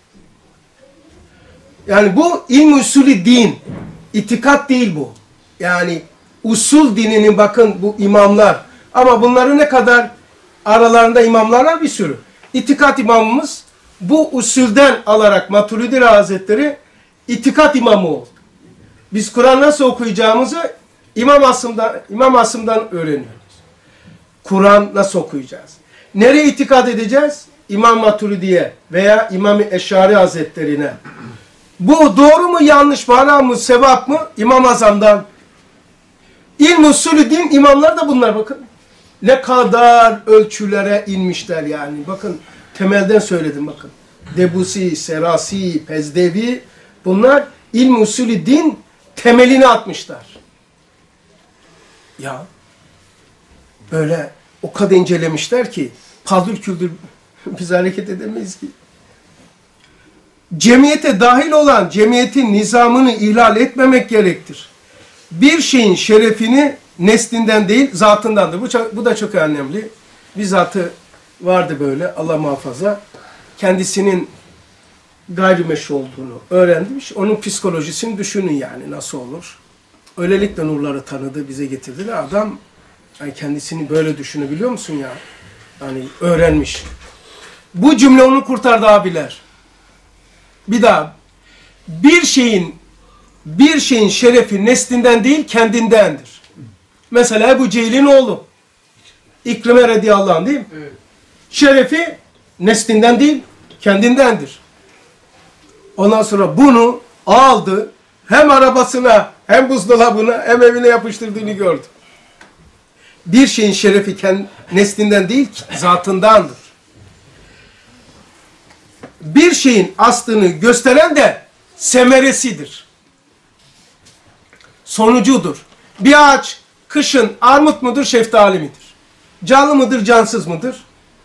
Yani bu ilm usulü din, itikat değil bu. Yani usul dininin bakın bu imamlar. Ama bunları ne kadar aralarında imamlar var bir sürü. İtikat imamımız bu usulden alarak Maturidi Hazretleri itikat imamı oldu. Biz Kur'an nasıl okuyacağımızı İmam Asım'dan, İmam Asım'dan öğreniyoruz. Kur'an nasıl okuyacağız? Nereye itikat edeceğiz? İmam Maturidi'ye veya İmam-ı Eşari Hazretleri'ne. Bu doğru mu yanlış mı, haram mı sevap mı? İmam Azam'dan. İlm usulü din imamlar da bunlar bakın. Ne kadar ölçülere inmişler yani. Bakın temelden söyledim bakın. Debussy, Serasi, Pezdevi bunlar ilm usulü din temelini atmışlar. Ya böyle o kadar incelemişler ki paldır küldür biz hareket edemeyiz ki. Cemiyete dahil olan cemiyetin nizamını ihlal etmemek gerektir. Bir şeyin şerefini neslinden değil zatındandır. Bu, çok, bu da çok önemli. Bir zatı vardı böyle Allah muhafaza. Kendisinin gayrimeşru olduğunu öğrenmiş. Onun psikolojisini düşünün yani nasıl olur. Öylelikle nurları tanıdı, bize getirdi. Adam yani kendisini böyle düşünebiliyor musun ya? Yani öğrenmiş. Bu cümle onu kurtardı abiler. Bir daha. Bir şeyin bir şeyin şerefi neslinden değil kendindendir. Mesela Ebu Cehil'in oğlu. İkrime radıyallahu anh değil mi? Evet. Şerefi neslinden değil kendindendir. Ondan sonra bunu aldı. Hem arabasına hem buzdolabına hem evine yapıştırdığını gördü. Bir şeyin şerefi kendi, neslinden değil zatındandır. Bir şeyin aslını gösteren de semeresidir. Sonucudur. Bir ağaç kışın armut mudur, şeftali midir? Canlı mıdır, cansız mıdır?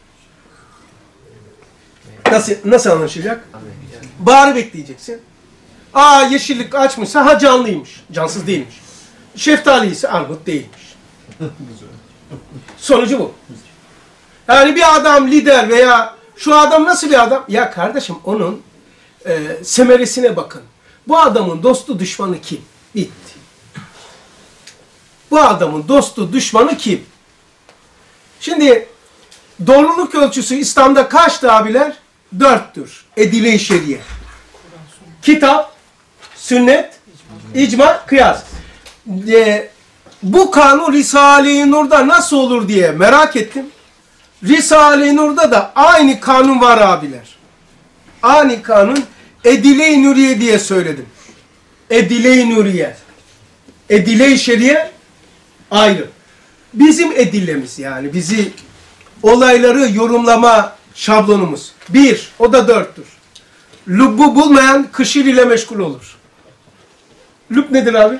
Nasıl, nasıl anlaşılacak? Baharı bekleyeceksin. Aa yeşillik açmışsa ha canlıymış. Cansız değilmiş. Şeftali ise armut değilmiş. Sonucu bu. Yani bir adam lider veya şu adam nasıl bir adam? Ya kardeşim onun e, semeresine bakın. Bu adamın dostu düşmanı kim? Bitti. Bu adamın dostu düşmanı kim? Şimdi doğruluk ölçüsü İslam'da kaçtı abiler? Dörttür. Edile-i şeriye. Kitap, sünnet, icma, kıyas. E, bu kanun Risale-i Nur'da nasıl olur diye merak ettim. Risale-i Nur'da da aynı kanun var abiler. Aynı kanun Edile-i Nuriye diye söyledim. Edile-i Nuriye. Edile-i Şeriye ayrı. Bizim edillemiz yani. Bizi olayları yorumlama şablonumuz. Bir, o da dörttür. Lübbu bulmayan kışır ile meşgul olur. Lüb nedir abi?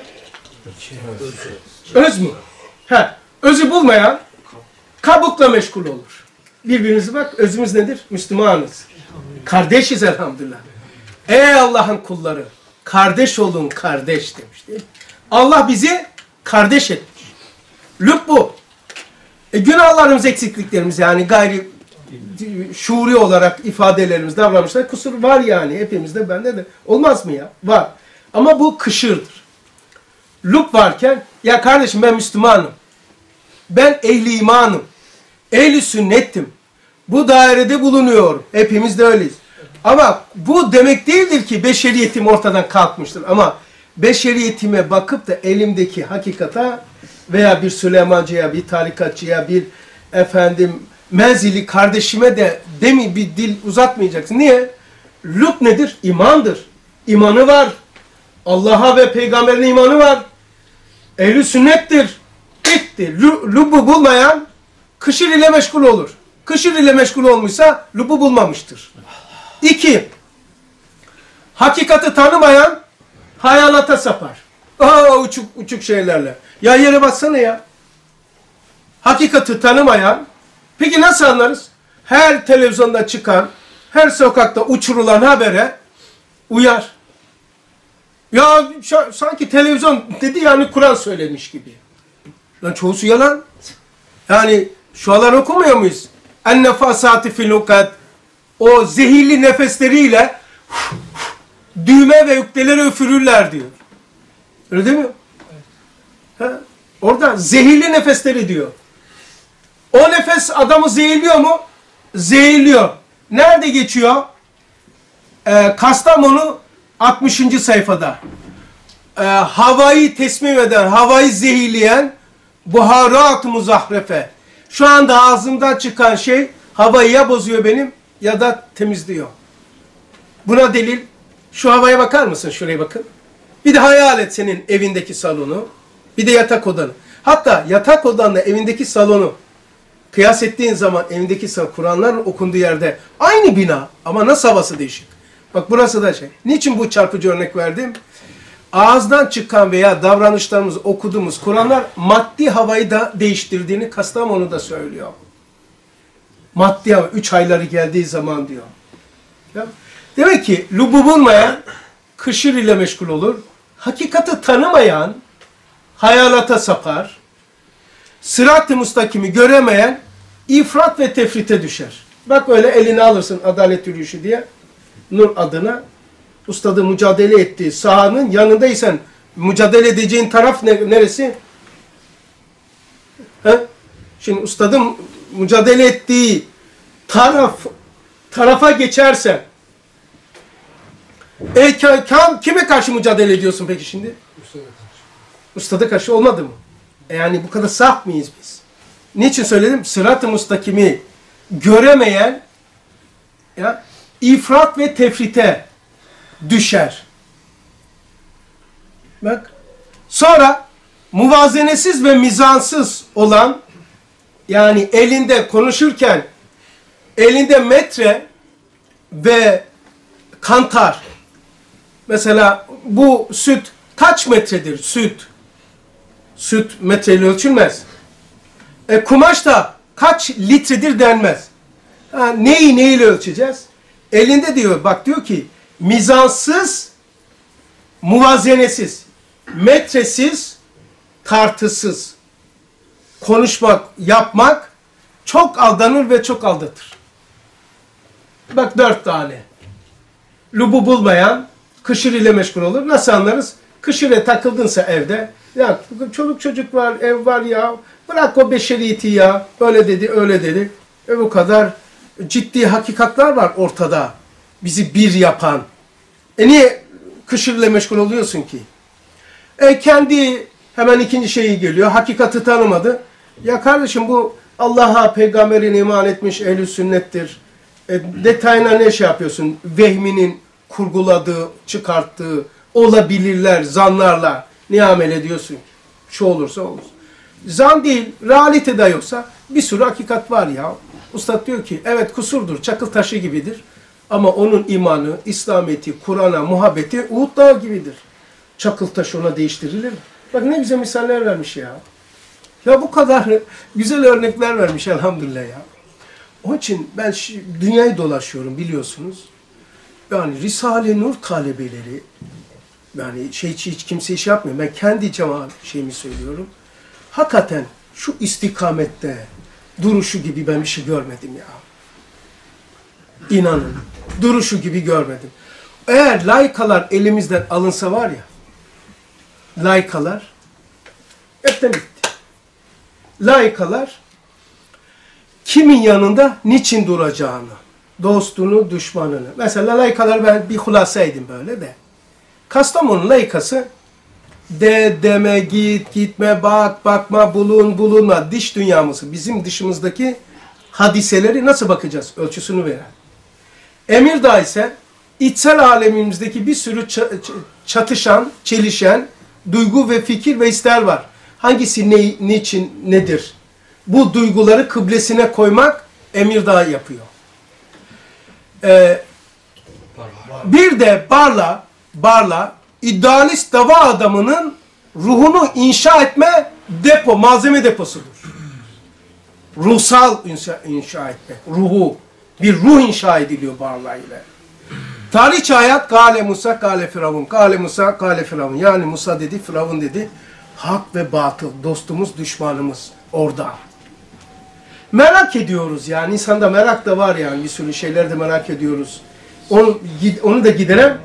Öz mü? Ha, özü bulmayan kabukla meşgul olur. Birbirimize bak, özümüz nedir? Müslümanız. Kardeşiz elhamdülillah. Ey Allah'ın kulları, kardeş olun kardeş demiş değil mi? Allah bizi kardeş etmiş. Lüb bu. E, günahlarımız, eksikliklerimiz yani gayri şuuri olarak ifadelerimiz, davranışlar kusur var yani. Hepimizde, bende de. Olmaz mı ya? Var. Ama bu kışırdır. Lüb varken, ya kardeşim ben Müslümanım. Ben ehli imanım. Ehli sünnettim. Bu dairede bulunuyorum. Hepimiz de öyleyiz. Ama bu demek değildir ki beşeriyetim ortadan kalkmıştır. Ama beşeriyetime bakıp da elimdeki hakikata veya bir Süleymancıya, bir tarikatçıya, bir efendim menzili kardeşime de demi bir dil uzatmayacaksın. Niye? Lüb nedir? İmandır. İmanı var. Allah'a ve peygamberine imanı var. Ehl-i sünnettir. Bitti. Lübbu bulmayan kışır ile meşgul olur. Kışır ile meşgul olmuşsa lübbu bulmamıştır. İki. Hakikati tanımayan hayalata sapar. Aa uçuk uçuk şeylerle. Ya yere baksana ya. Hakikati tanımayan. Peki nasıl anlarız? Her televizyonda çıkan, her sokakta uçurulan habere uyar. Ya sanki televizyon dedi yani Kur'an söylemiş gibi. Lan çoğusu yalan. Yani şualar okumuyor muyuz? En-nefasati fil-ukad. O zehirli nefesleriyle düğme ve yükleleri üfürürler diyor. Öyle değil mi? Evet. Ha? Orada zehirli nefesleri diyor. O nefes adamı zehirliyor mu? Zehirliyor. Nerede geçiyor? Ee, Kastamonu altmışıncı sayfada. Ee, havayı teslim eden, havayı zehirleyen buharat-ı muzahrefe. Şu anda ağzımdan çıkan şey havayı ya bozuyor benim ya da temizliyor. Buna delil. Şu havaya bakar mısın? Şuraya bakın. Bir de hayal et senin evindeki salonu. Bir de yatak odanı. Hatta yatak odanla evindeki salonu kıyas ettiğin zaman evindeki salon, Kur'anların okunduğu yerde aynı bina ama nasıl havası değişik. Bak burası da şey. Niçin bu çarpıcı örnek verdim? Ağızdan çıkan veya davranışlarımızı okuduğumuz Kur'anlar maddi havayı da değiştirdiğini Kastamonu da söylüyor. Maddi hava, üç ayları geldiği zaman diyor. Ya, demek ki lübu bulmayan kışır ile meşgul olur. Hakikati tanımayan hayalata sapar. Sırat-ı müstakimi göremeyen ifrat ve tefrite düşer. Bak öyle eline alırsın adalet yürüyüşü diye. Nur adına. Ustadı mücadele ettiği sahanın yanındaysan mücadele edeceğin taraf ne, neresi? He? Şimdi ustadın mücadele ettiği taraf tarafa geçersen e, kam, kime karşı mücadele ediyorsun peki şimdi? Ustada karşı. Ustada karşı olmadı mı? E yani bu kadar saf mıyız biz? Niçin söyledim? Sırat-ı müstakimi göremeyen ya, ifrat ve tefrite düşer. Bak. Sonra muvazenesiz ve mizansız olan, yani elinde konuşurken elinde metre ve kantar. Mesela bu süt kaç metredir süt? Süt metreyle ölçülmez. E, kumaş da kaç litredir denmez. Ha, neyi neyle ölçeceğiz? Elinde diyor, bak diyor ki mizansız, muvazenesiz, metresiz, tartısız konuşmak, yapmak çok aldanır ve çok aldatır. Bak dört tane. Lubu bulmayan kışır ile meşgul olur. Nasıl anlarız? Kışıre takıldınsa evde, ya çoluk çocuk var, ev var ya, bırak o beşeriyeti ya, öyle dedi, öyle dedi. E bu kadar ciddi hakikatler var ortada. Bizi bir yapan. E niye kışır ile meşgul oluyorsun ki? E kendi hemen ikinci şeyi geliyor. Hakikati tanımadı. Ya kardeşim bu Allah'a, peygamberine iman etmiş ehl-i sünnettir. E, detayına ne şey yapıyorsun? Vehminin kurguladığı, çıkarttığı olabilirler, zanlarla niye amel ediyorsun? Şu olursa olur. Zan değil, realite de yoksa bir sürü hakikat var ya. Ustad diyor ki evet kusurdur, çakıl taşı gibidir. Ama onun imanı, İslamiyeti, Kur'an'a, muhabbeti Uhud Dağı gibidir. Çakıl taşı ona değiştirilir mi? Bak ne güzel misaller vermiş ya. Ya bu kadar güzel örnekler vermiş elhamdülillah ya. Onun için ben dünyayı dolaşıyorum biliyorsunuz. Yani Risale-i Nur talebeleri, yani şey hiç, hiç kimse iş yapmıyor. Ben kendi cemaat şeyimi söylüyorum. Hakikaten şu istikamette duruşu gibi ben bir şey görmedim ya. İnanın. Duruşu gibi görmedim. Eğer laykalar elimizden alınsa var ya, laykalar hepten bitti. Laykalar kimin yanında niçin duracağını, dostunu, düşmanını. Mesela laykalar ben bir hulasaydım böyle de. Kastamonu laykası de, deme, git, gitme, bak, bakma, bulun, bulunma. Dış dünyamızı, bizim dışımızdaki hadiseleri nasıl bakacağız? Ölçüsünü veren. Emirdağ ise içsel alemimizdeki bir sürü çatışan, çelişen duygu ve fikir ve ister var. Hangisi ne, niçin, nedir? Bu duyguları kıblesine koymak Emirdağ yapıyor. Ee, bir de Barla, Barla idealist dava adamının ruhunu inşa etme depo, malzeme deposudur. Ruhsal inşa, inşa etme, ruhu. Bir ruh inşa ediliyor Barla ile. Tarihçi hayat, Kale Musa, Kale Firavun, Kale Musa, Kale Firavun. Yani Musa dedi, Firavun dedi. Hak ve batıl, dostumuz, düşmanımız orada. Merak ediyoruz yani, insanda merak da var yani, bir sürü şeyler de merak ediyoruz. Onu, onu da gideren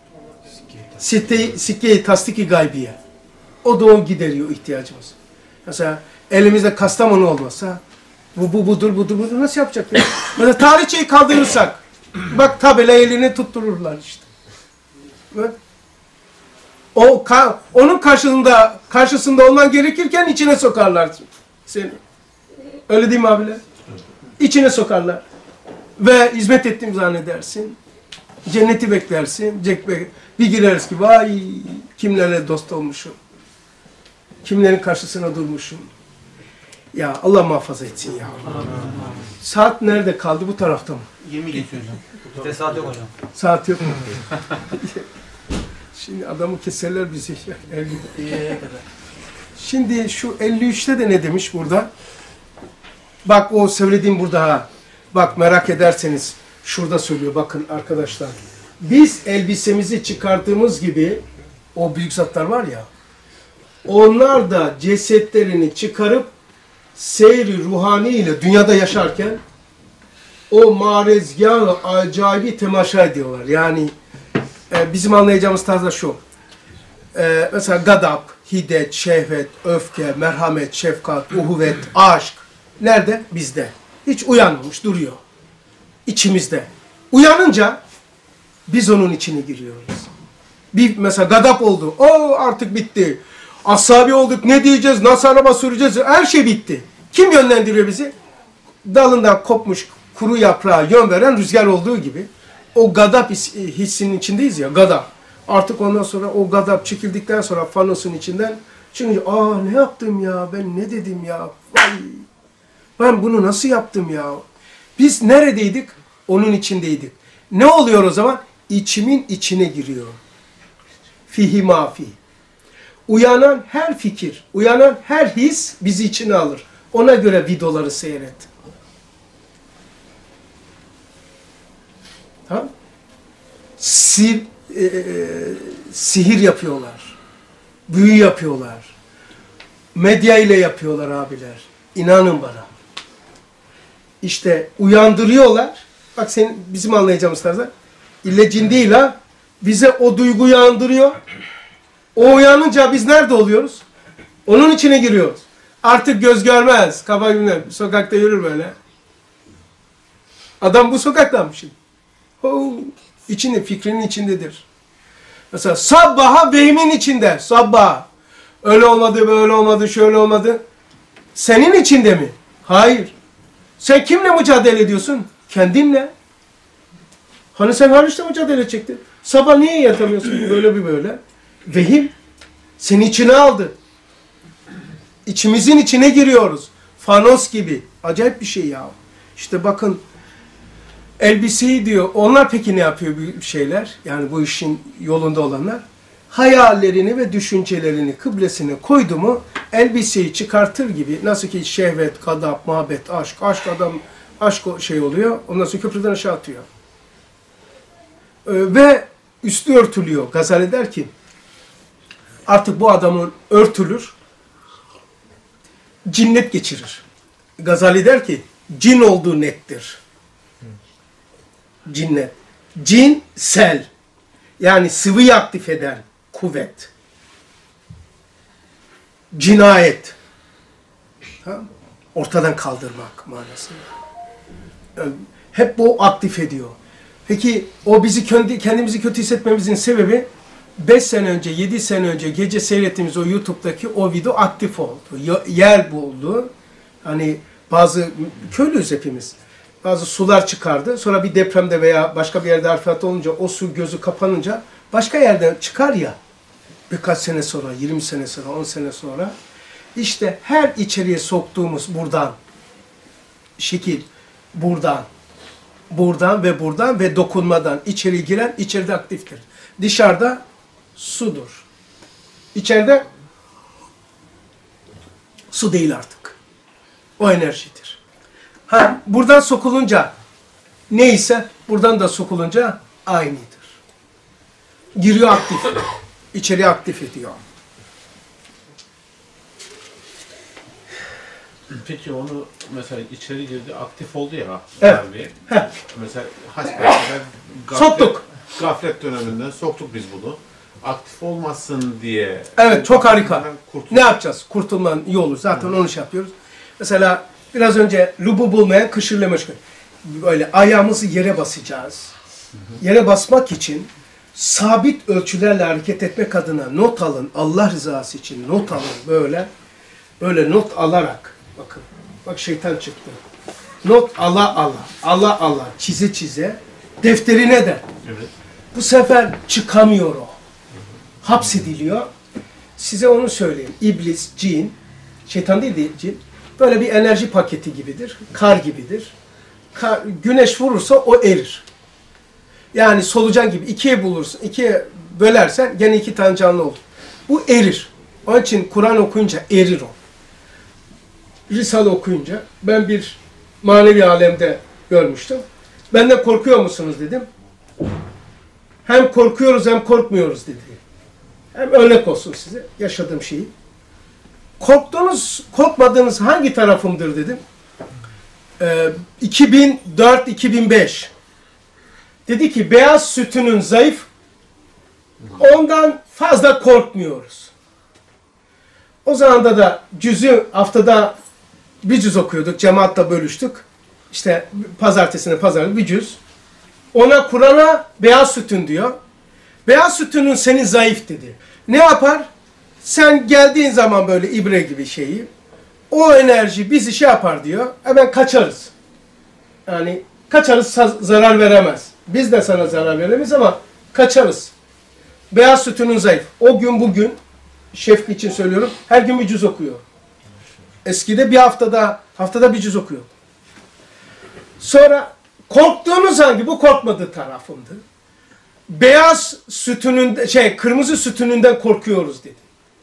sikke-i tasdik-i gaybiye. O da o gideriyor ihtiyacımız. Mesela elimizde Kastamonu olmasa, bu, bu budur, budur, budur, nasıl yapacak? Ya? Mesela tarihçeyi kaldırırsak, bak tabela elini tuttururlar işte. Bak. O, ka, onun karşısında, karşısında olman gerekirken içine sokarlar seni. Öyle değil mi abiler? İçine sokarlar. Ve hizmet ettiğimi zannedersin. Cenneti beklersin. Bir gireriz ki vay kimlerle dost olmuşum. kimlerin karşısına durmuşum. Ya Allah muhafaza etsin ya. Saat nerede kaldı? Bu tarafta mı? yirmi geçiyor hocam. Bir de saat yok hocam. Saat yok mu? Şimdi adamı keserler bizi. Şimdi şu elli üçte de ne demiş burada? Bak o söylediğim burada ha. Bak merak ederseniz şurada söylüyor bakın arkadaşlar. Biz elbisemizi çıkarttığımız gibi o büyük zatlar var ya, onlar da cesetlerini çıkarıp seyri ruhani ile dünyada yaşarken o marezgâh-ı acayibi temaşa ediyorlar. Yani e, bizim anlayacağımız tarzda şu. E, mesela gadap, hiddet, şehvet, öfke, merhamet, şefkat, uhuvvet, aşk. Nerede? Bizde. Hiç uyanmamış, duruyor. İçimizde. Uyanınca biz onun içine giriyoruz. Bir mesela gadap oldu. O artık bitti. Asabi olduk. Ne diyeceğiz? Nasıl araba süreceğiz? Her şey bitti. Kim yönlendiriyor bizi? Dalından kopmuş kuru yaprağa yön veren rüzgar olduğu gibi. O gadap hissinin içindeyiz ya. Gadap. Artık ondan sonra o gadap çekildikten sonra fanosun içinden çünkü aa ne yaptım ya? Ben ne dedim ya? Vay. Ben bunu nasıl yaptım ya? Biz neredeydik? Onun içindeydik. Ne oluyor o zaman? İçimin içine giriyor. Fihi mafi. Uyanan her fikir, uyanan her his bizi içine alır. Ona göre videoları seyret. Tamam? Sir, e, e, sihir yapıyorlar. Büyü yapıyorlar. Medya ile yapıyorlar abiler. İnanın bana. İşte uyandırıyorlar. Bak senin bizim anlayacağımız tarzda. İlle cin değil ha. Bize o duyguyu andırıyor. O uyanınca biz nerede oluyoruz? Onun içine giriyoruz. Artık göz görmez. Kafa bilmem. Sokakta yürür böyle. Adam bu sokaktan mı şimdi? Oh, içinde, fikrinin içindedir. Mesela sabbaha vehmin içinde. Sabbaha. Öyle olmadı, böyle olmadı, şöyle olmadı. Senin içinde mi? Hayır. Sen kimle mücadele ediyorsun? Kendinle. Hani sen hariçte mücadele edecektin. Sabah niye yatamıyorsun? Böyle bir böyle. Vehim seni içine aldı. İçimizin içine giriyoruz. Fanos gibi. Acayip bir şey ya. İşte bakın elbiseyi diyor. Onlar peki ne yapıyor bu şeyler? Yani bu işin yolunda olanlar. Hayallerini ve düşüncelerini kıblesine koydu mu elbiseyi çıkartır gibi. Nasıl ki şehvet, gadap, muhabbet, aşk. Aşk adam, aşk şey oluyor. Ondan sonra köprüden aşağı atıyor. Ee, ve üstü örtülüyor. Gazali der ki artık bu adamın örtülür, cinnet geçirir. Gazali der ki cin olduğu nettir. Cinnet. Cin, sel. Yani sıvıyı aktif eden kuvvet. Cinayet. Tamam? Ortadan kaldırmak manasında. Yani hep bu aktif ediyor. Peki o bizi kendi, kendimizi kötü hissetmemizin sebebi beş sene önce, yedi sene önce gece seyrettiğimiz o YouTube'daki o video aktif oldu. Yer buldu. Hani bazı köylüyüz hepimiz. Bazı sular çıkardı. Sonra bir depremde veya başka bir yerde harfiyat olunca o su gözü kapanınca başka yerden çıkar ya. Birkaç sene sonra, yirmi sene sonra, on sene sonra işte her içeriye soktuğumuz buradan şekil, buradan, buradan ve buradan ve dokunmadan içeri giren içeride aktiftir. Dışarıda sudur. İçeride su değil artık. O enerjidir. Ha, buradan sokulunca neyse buradan da sokulunca aynıdır. Giriyor aktif. İçeri aktif ediyor. Peki onu mesela içeri girdi, aktif oldu ya. Evet. Abi. Heh. Mesela hasbelkader gaflet, Soktuk. gaflet döneminde soktuk biz bunu. Aktif olmasın diye. Evet, çok harika. Kurtul- Ne yapacağız? Kurtulmanın yolu. Zaten onu şey yapıyoruz. Mesela biraz önce lubu bulmaya kışırlamış. Böyle ayağımızı yere basacağız. Yere basmak için sabit ölçülerle hareket etmek adına not alın. Allah rızası için not alın böyle. Böyle not alarak. Bakın. Bak şeytan çıktı. Not ala ala. Ala ala. Çize çize. Defterine de. Evet. Bu sefer çıkamıyor o. Hapsediliyor. size onu söyleyeyim. İblis, cin, şeytan değil de cin, böyle bir enerji paketi gibidir. Kar gibidir. Kar, güneş vurursa o erir. Yani solucan gibi ikiye bulursun, ikiye bölersen gene iki tane canlı olur. Bu erir. Onun için Kur'an okuyunca erir o. Risale okuyunca ben bir manevi alemde görmüştüm. Benden korkuyor musunuz dedim. Hem korkuyoruz hem korkmuyoruz dedi. Hem örnek olsun size yaşadığım şeyi. Korktuğunuz, korkmadığınız hangi tarafımdır dedim. Ee, iki bin dört iki bin beş. Dedi ki beyaz sütünün zayıf, ondan fazla korkmuyoruz. O zaman da da cüzü haftada bir cüz okuyorduk, cemaatle bölüştük. İşte pazartesine pazarlık bir cüz. Ona Kur'an'a beyaz sütün diyor. Beyaz sütünün senin zayıf dedi. Ne yapar? Sen geldiğin zaman böyle ibre gibi şeyi, o enerji bizi şey yapar diyor. Hemen kaçarız. Yani kaçarız, zarar veremez. Biz de sana zarar veremeyiz ama kaçarız. Beyaz sütünün zayıf. O gün bugün, şefk için söylüyorum, her gün bir cüz okuyor. Eskide bir haftada, haftada bir cüz okuyor. Sonra korktuğunuz hangi? Bu korkmadığı tarafımdı. Beyaz sütünün, şey, kırmızı sütününden korkuyoruz dedi.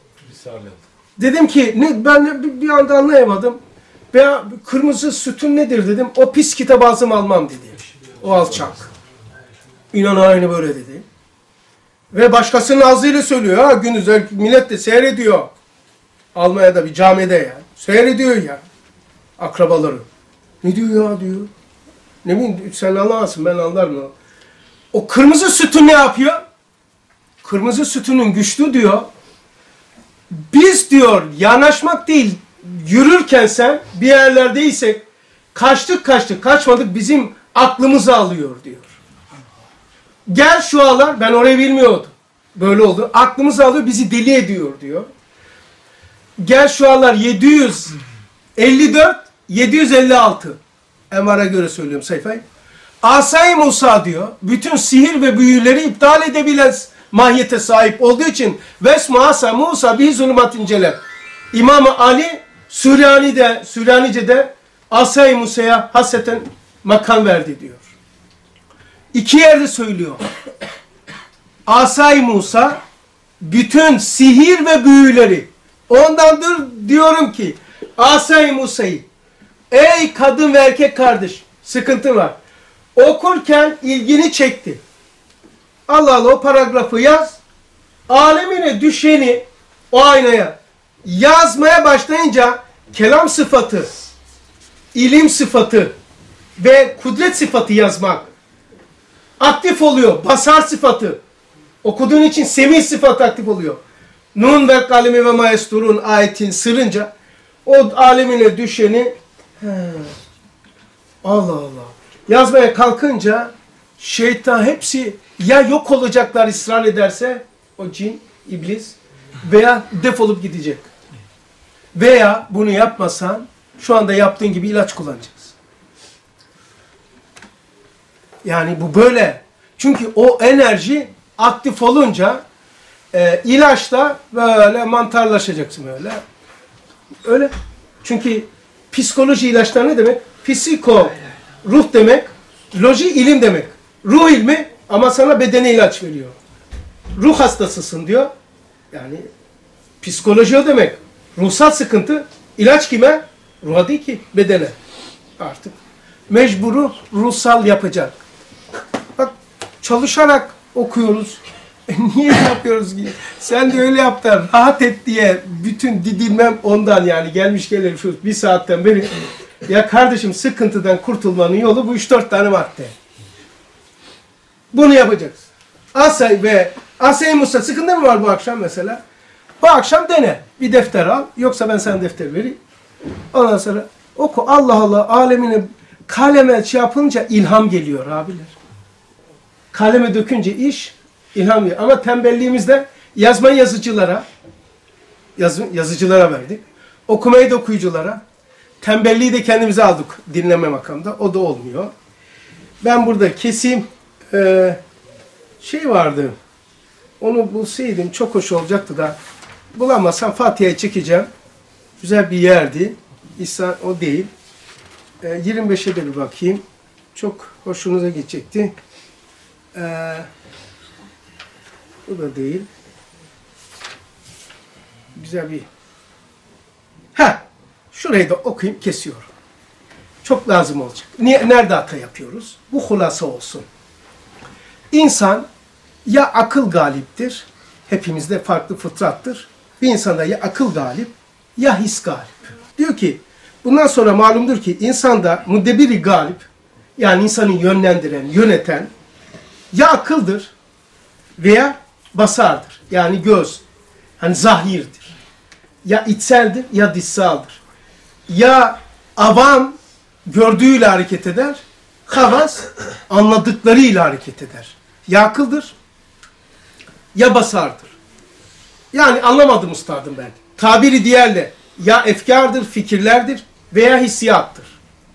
Dedim ki, ne, ben bir, bir anda anlayamadım. Veya kırmızı sütün nedir dedim. O pis kitabı ağzıma almam dedi. O alçak. İnan aynı böyle dedi. Ve başkasının ağzıyla söylüyor. Ha, gündüz millet de seyrediyor. Almanya'da bir camide ya. Seyrediyor ya. Akrabaları. Ne diyor ya diyor. Ne bileyim sen anlamazsın, ben anlarım. O kırmızı sütün ne yapıyor? Kırmızı sütünün güçlü diyor. Biz diyor yanaşmak değil, yürürken sen bir yerlerdeysek kaçtık kaçtık kaçmadık bizim aklımızı alıyor diyor. Gel şu ağlar, ben orayı bilmiyordum. Böyle oldu. Aklımızı alıyor, bizi deli ediyor diyor. Gel şu ağlar yedi yüz elli dört yedi yüz elli altı. M R'a göre söylüyorum sayfayı. Asay Musa diyor, bütün sihir ve büyüleri iptal edebilen mahiyete sahip olduğu için Vesmu Asa Musa bir zulümat inceler. İmam-ı Ali Süryani'de, Süryanice'de Asay Musa'ya hasreten makam verdi diyor. İki yerde söylüyor. Asay Musa bütün sihir ve büyüleri ondandır diyorum ki Asay Musa'yı ey kadın ve erkek kardeş sıkıntı var. Okurken ilgini çekti. Allah Allah o paragrafı yaz. Alemine düşeni o aynaya yazmaya başlayınca kelam sıfatı, ilim sıfatı ve kudret sıfatı yazmak aktif oluyor. Basar sıfatı. Okuduğun için semih sıfatı aktif oluyor. Nun ve kalemi ve maesturun ayetin sırrınca o alemine düşeni he, Allah Allah. Yazmaya kalkınca şeytan hepsi ya yok olacaklar ısrar ederse o cin, iblis veya defolup gidecek. Veya bunu yapmasan şu anda yaptığın gibi ilaç kullanacaksın. Yani bu böyle. Çünkü o enerji aktif olunca e, ilaçla böyle mantarlaşacaksın böyle. Öyle. Çünkü psikoloji ilaçlar ne demek? Psiko, ruh demek. Loji ilim demek. Ruh ilmi ama sana bedene ilaç veriyor. Ruh hastasısın diyor. Yani psikoloji o demek. Ruhsal sıkıntı. İlaç kime? Ruha değil ki bedene. Artık mecburu ruhsal yapacak. Bak çalışarak okuyoruz. E niye yapıyoruz ki? Sen de öyle yap da rahat et diye bütün didilmem ondan yani gelmiş gelelim şu bir saatten beri. Ya kardeşim sıkıntıdan kurtulmanın yolu bu üç dört tane madde. Bunu yapacaksın. Asay ve Asay Musa sıkıntı mı var bu akşam mesela? Bu akşam dene. Bir defter al. Yoksa ben sana defter vereyim. Ondan sonra oku. Allah Allah alemine kaleme şey yapınca ilham geliyor abiler. Kaleme dökünce iş ilham geliyor. Ama tembelliğimizde yazma yazıcılara yaz, yazıcılara verdik. Okumayı da okuyuculara. Tembelliği de kendimize aldık dinleme makamda. O da olmuyor. Ben burada keseyim. Ee, şey vardı. Onu bulsaydım çok hoş olacaktı da bulamazsam Fatiha'yı çekeceğim. Güzel bir yerdi. İhsan o değil. E, yirmi beşe de bir bakayım. Çok hoşunuza gidecekti. E, bu da değil. Güzel bir... Heh! Şurayı da okuyayım, kesiyorum. Çok lazım olacak. Niye, nerede hata yapıyoruz? Bu hulasa olsun. İnsan ya akıl galiptir, hepimizde farklı fıtrattır. Bir insanda ya akıl galip, ya his galip. Diyor ki, bundan sonra malumdur ki insanda muddebiri galip, yani insanı yönlendiren, yöneten, ya akıldır veya basardır. Yani göz, hani zahirdir. Ya içseldir ya dışsaldır. Ya avam gördüğüyle hareket eder, havas anladıklarıyla hareket eder. Ya akıldır ya basardır. Yani anlamadım üstadım ben. Tabiri diğerle ya efkardır, fikirlerdir veya hissiyattır.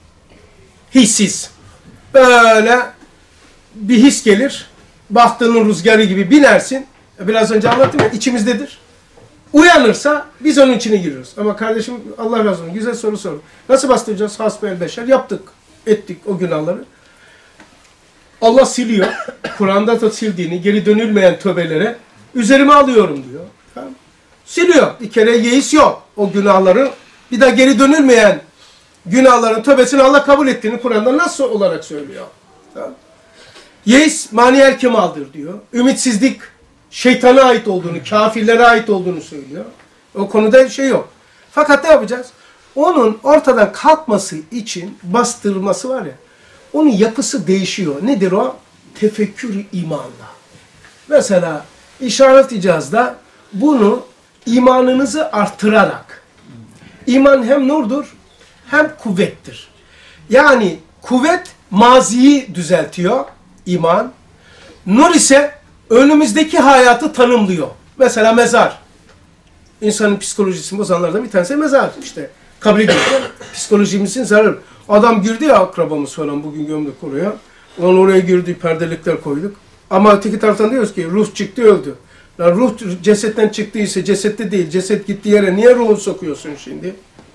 Hissiz. Böyle bir his gelir. Bahtının rüzgarı gibi binersin. Biraz önce anlattım ya, içimizdedir. Uyanırsa biz onun içine giriyoruz. Ama kardeşim Allah razı olsun güzel soru sorun. Nasıl bastıracağız? Hasbel beşer. Yaptık. Ettik o günahları. Allah siliyor. Kur'an'da da sildiğini, geri dönülmeyen tövbelere üzerime alıyorum diyor. Tamam. Siliyor. Bir kere yeis yok. O günahları bir daha geri dönülmeyen günahların tövbesini Allah kabul ettiğini Kur'an'da nasıl olarak söylüyor. Tamam. Yeis maniyel kemaldir diyor. Ümitsizlik şeytana ait olduğunu, kafirlere ait olduğunu söylüyor. O konuda şey yok. Fakat ne yapacağız? Onun ortadan kalkması için bastırılması var ya, onun yapısı değişiyor. Nedir o? Tefekkür imanla. Mesela işaret icazda bunu imanınızı artırarak. İman hem nurdur hem kuvvettir. Yani kuvvet maziyi düzeltiyor, iman. Nur ise önümüzdeki hayatı tanımlıyor. Mesela mezar. İnsanın psikolojisini bozanlardan bir tanesi mezar. İşte kabre girdi. Psikolojimizin zararı. Adam girdi ya, akrabamız falan bugün gömdük oraya. Onun oraya girdi, perdelikler koyduk. Ama öteki taraftan diyoruz ki ruh çıktı öldü. Yani ruh cesetten çıktıysa cesette değil, ceset gittiği yere niye ruhunu sokuyorsun şimdi?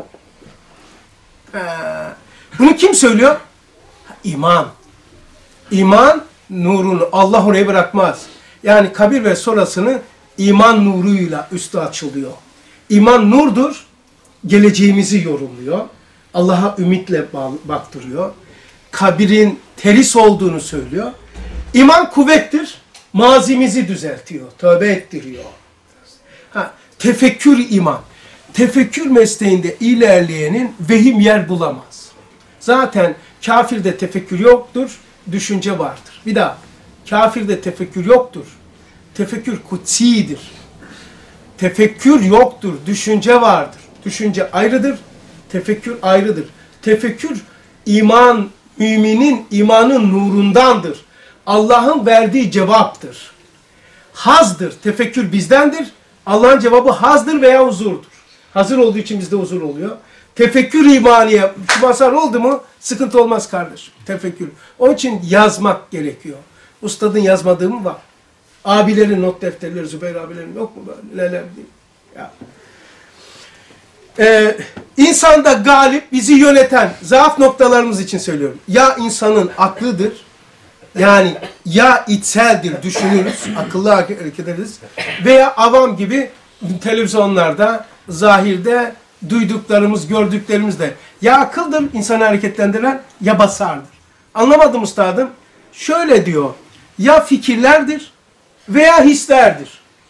Ee, bunu kim söylüyor? İman. İman nurunu Allah oraya bırakmaz. Yani kabir ve sonrasını iman nuruyla üstü açılıyor. İman nurdur, geleceğimizi yorumluyor. Allah'a ümitle baktırıyor. Kabirin teris olduğunu söylüyor. İman kuvvettir, mazimizi düzeltiyor, tövbe ettiriyor. Ha, tefekkür iman. Tefekkür mesleğinde ilerleyenin vehim yer bulamaz. Zaten kafirde tefekkür yoktur, düşünce vardır. Bir daha, kafirde tefekkür yoktur. Tefekkür kutsidir. Tefekkür yoktur, düşünce vardır. Düşünce ayrıdır, tefekkür ayrıdır. Tefekkür iman, müminin imanın nurundandır. Allah'ın verdiği cevaptır. Hazdır, tefekkür bizdendir. Allah'ın cevabı hazdır veya huzurdur. Hazır olduğu için bizde huzur oluyor. Tefekkür imaniye basar oldu mu sıkıntı olmaz kardeşim. Tefekkür. Onun için yazmak gerekiyor. Ustadın yazmadığı mı var? Abilerin not defterleri, Zübeyir abilerin yok mu böyle? Neler değil. Ya. Ee, insanda galip, bizi yöneten zaaf noktalarımız için söylüyorum. Ya insanın aklıdır, yani ya içseldir, düşünürüz, akıllı hareket ederiz, veya avam gibi televizyonlarda, zahirde duyduklarımız, gördüklerimiz de ya akıldır insanı hareketlendiren, ya basardır. Anlamadım üstadım. Şöyle diyor, ya fikirlerdir veya hislerdir.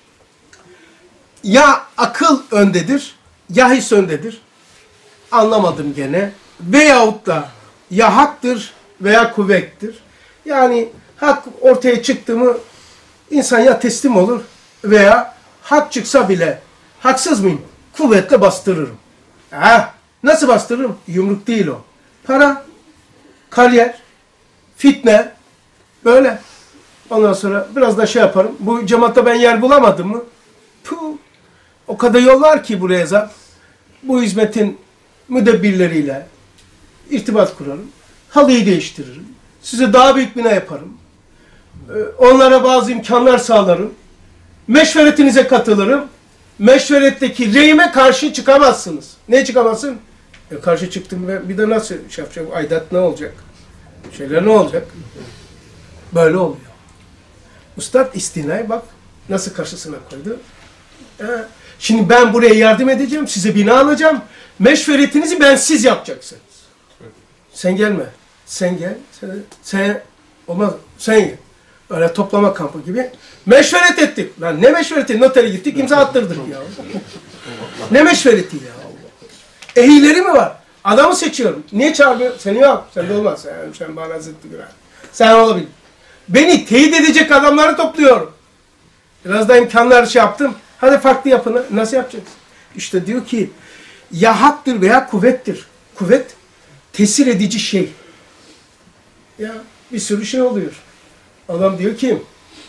Ya akıl öndedir, ya his öndedir. Anlamadım gene. Veyahut da ya haktır veya kuvvettir. Yani hak ortaya çıktı mı insan ya teslim olur veya hak çıksa bile haksız mıyım? Kuvvetle bastırırım. Ha, nasıl bastırırım? Yumruk değil o. Para, kariyer, fitne, böyle. Ondan sonra biraz da şey yaparım. Bu cemaatte ben yer bulamadım mı? Puh, o kadar yol var ki buraya zat. Bu hizmetin müdebbirleriyle irtibat kurarım. Halıyı değiştiririm. Size daha büyük bina yaparım. Onlara bazı imkanlar sağlarım. Meşveretinize katılırım. meşveretteki reyime karşı çıkamazsınız. Ne çıkamazsın? E karşı çıktım ve bir de nasıl şey yapacağım? Aidat ne olacak? Şeyler ne olacak? Böyle oluyor. Ustad istinayı bak nasıl karşısına koydu. Ee, şimdi ben buraya yardım edeceğim, size bina alacağım. Meşveretinizi ben siz yapacaksınız. Sen gelme. Sen gel. Sen, sen olmaz. Sen gel. Öyle toplama kampı gibi. Meşveret ettik. Lan ne meşvereti? Notere gittik, imza attırdık ya. Ne meşvereti ya? Ehlileri mi var? Adamı seçiyorum. Niye çağırmıyor? Seni yok. Sen de olmaz. Sen, sen bana zıttı günah. Sen olabilir. Beni teyit edecek adamları topluyorum. Biraz da imkanlar şey yaptım. Hadi farklı yapın. Nasıl yapacağız? İşte diyor ki ya haktır veya kuvvettir. Kuvvet tesir edici şey. Ya bir sürü şey oluyor. Adam diyor ki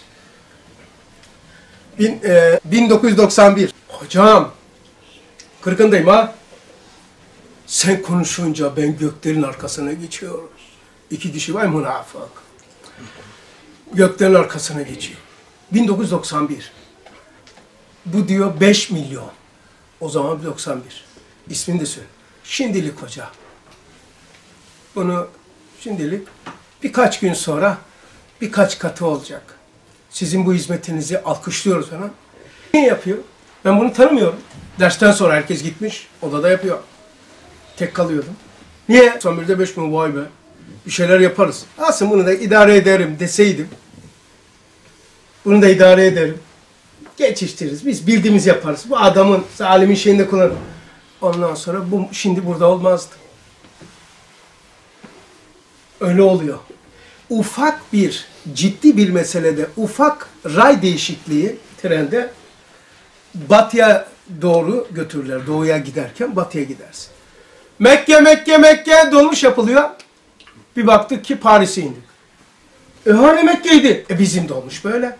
bin, e, bin dokuz yüz doksan bir hocam kırkındayım ha. Sen konuşunca ben göklerin arkasına geçiyorum. İki kişi var münafık. Göklerin arkasına geçiyor. bin dokuz yüz doksan bir. Bu diyor beş milyon. O zaman doksan bir. İsmini de söyle. Şimdilik hoca. Bunu şimdilik birkaç gün sonra birkaç katı olacak. Sizin bu hizmetinizi alkışlıyoruz falan. Ne yapıyor? Ben bunu tanımıyorum. Dersten sonra herkes gitmiş. Odada yapıyor. Tek kalıyordum. Niye? doksan birde beş milyon vay be. Bir şeyler yaparız. Aslında bunu da idare ederim deseydim. Bunu da idare ederim. Geçiştiririz. Biz bildiğimiz yaparız. Bu adamın, zalimin şeyinde kullanırım. Ondan sonra bu şimdi burada olmazdı. Öyle oluyor. Ufak bir, ciddi bir meselede ufak ray değişikliği trende batıya doğru götürürler. Doğuya giderken batıya gidersin. Mekke, Mekke, Mekke dolmuş yapılıyor. Bir baktık ki Paris'e indik. E hani Mekke'ydi? E bizim dolmuş böyle.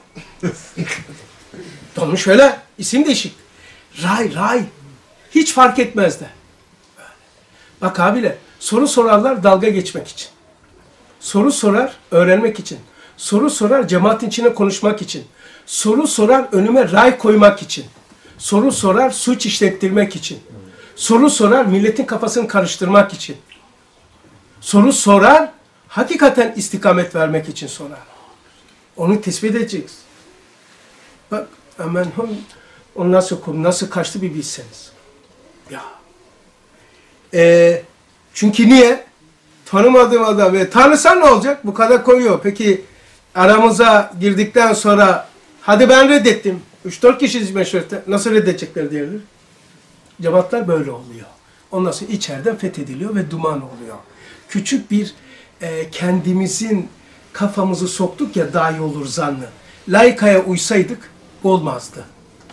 Dolmuş öyle. İsim değişik. Ray, ray. Hiç fark etmez de. Bak abiler, soru sorarlar dalga geçmek için. Soru sorar öğrenmek için. Soru sorar cemaatin içine konuşmak için. Soru sorar önüme ray koymak için. Soru sorar suç işlettirmek için. Soru sorar milletin kafasını karıştırmak için. Soru sorar hakikaten istikamet vermek için sorar. Onu tespit edeceğiz. Bak hemen onu nasıl nasıl kaçtı bir bilseniz. Ya. Ee, çünkü niye? Tanımadığım adam ve tanısan ne olacak? Bu kadar koyuyor. Peki aramıza girdikten sonra hadi ben reddettim. üç dört kişiyiz meşrette. Nasıl reddedecekler diyorlar. Cemaatler böyle oluyor. Ondan sonra içeriden fethediliyor ve duman oluyor. Küçük bir e, kendimizin kafamızı soktuk ya daha iyi olur zannı. Laikaya uysaydık olmazdı.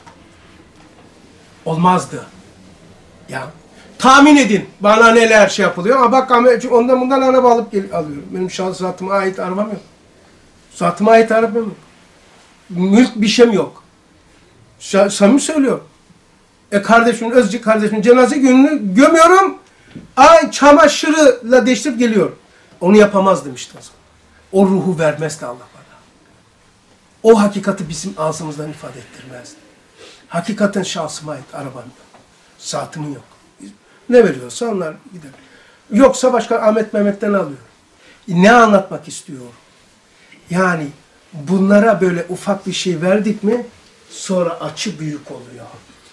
Olmazdı. Ya. Tahmin edin bana neler şey yapılıyor. Ama bak ondan bundan araba alıp gel alıyorum. Benim şahs zatıma ait arabam yok. Zatıma ait arabam yok. Mülk bir şeyim yok. Samimi söylüyorum. E kardeşimin, Özcü kardeşimin cenaze gününü gömüyorum. Ay çamaşırıyla değiştirip geliyorum. Onu yapamazdım işte o zaman. O ruhu vermezdi Allah bana. O hakikati bizim ağzımızdan ifade ettirmezdi. Hakikaten şahsıma ait arabam yok. Saatımın yok. Ne veriyorsa onlar gider. Yoksa başka Ahmet Mehmet'ten alıyorum. Ne anlatmak istiyorum? Yani bunlara böyle ufak bir şey verdik mi sonra açı büyük oluyor.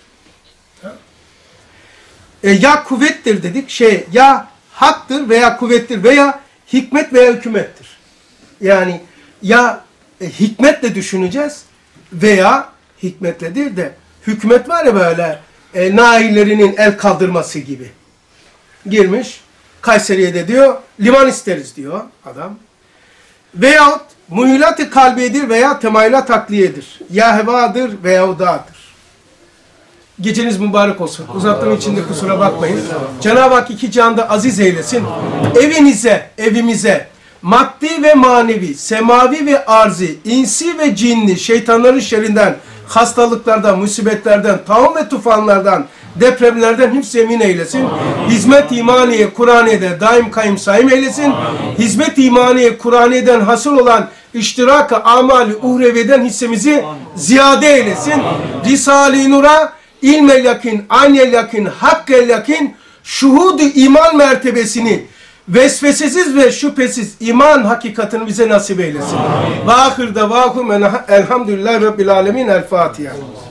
E, ya kuvvettir dedik, şey ya haktır veya kuvvettir veya hikmet veya hükümettir. Yani ya e, hikmetle düşüneceğiz veya hikmetle değil de hükümet var ya böyle e, naillerinin el kaldırması gibi. Girmiş Kayseri'ye de diyor liman isteriz diyor adam. Veyahut muhilat-ı kalbiyedir veya temayülat akliyedir. Ya hevadır veya dağdır. Geceniz mübarek olsun. Uzattığım için de kusura bakmayın. Cenab-ı Hak iki cihanda aziz eylesin. Evinize, evimize maddi ve manevi, semavi ve arzi, insi ve cinni, şeytanların şerrinden, hastalıklardan, musibetlerden, taun ve tufanlardan, depremlerden hepsi emin eylesin. Hizmet imaniye, Kur'aniye'de daim kayım saim eylesin. Hizmet imaniye, Kur'aniye'den hasıl olan iştirak-ı amali uhreviyeden hissemizi ziyade eylesin. Risale-i Nur'a ilmel yakin, aynel yakin, hakkel yakin, şuhudu iman mertebesini vesvesesiz ve şüphesiz iman hakikatini bize nasip eylesin. Ve ahir davahum elhamdülillahi rabbil alemin. El Fatiha.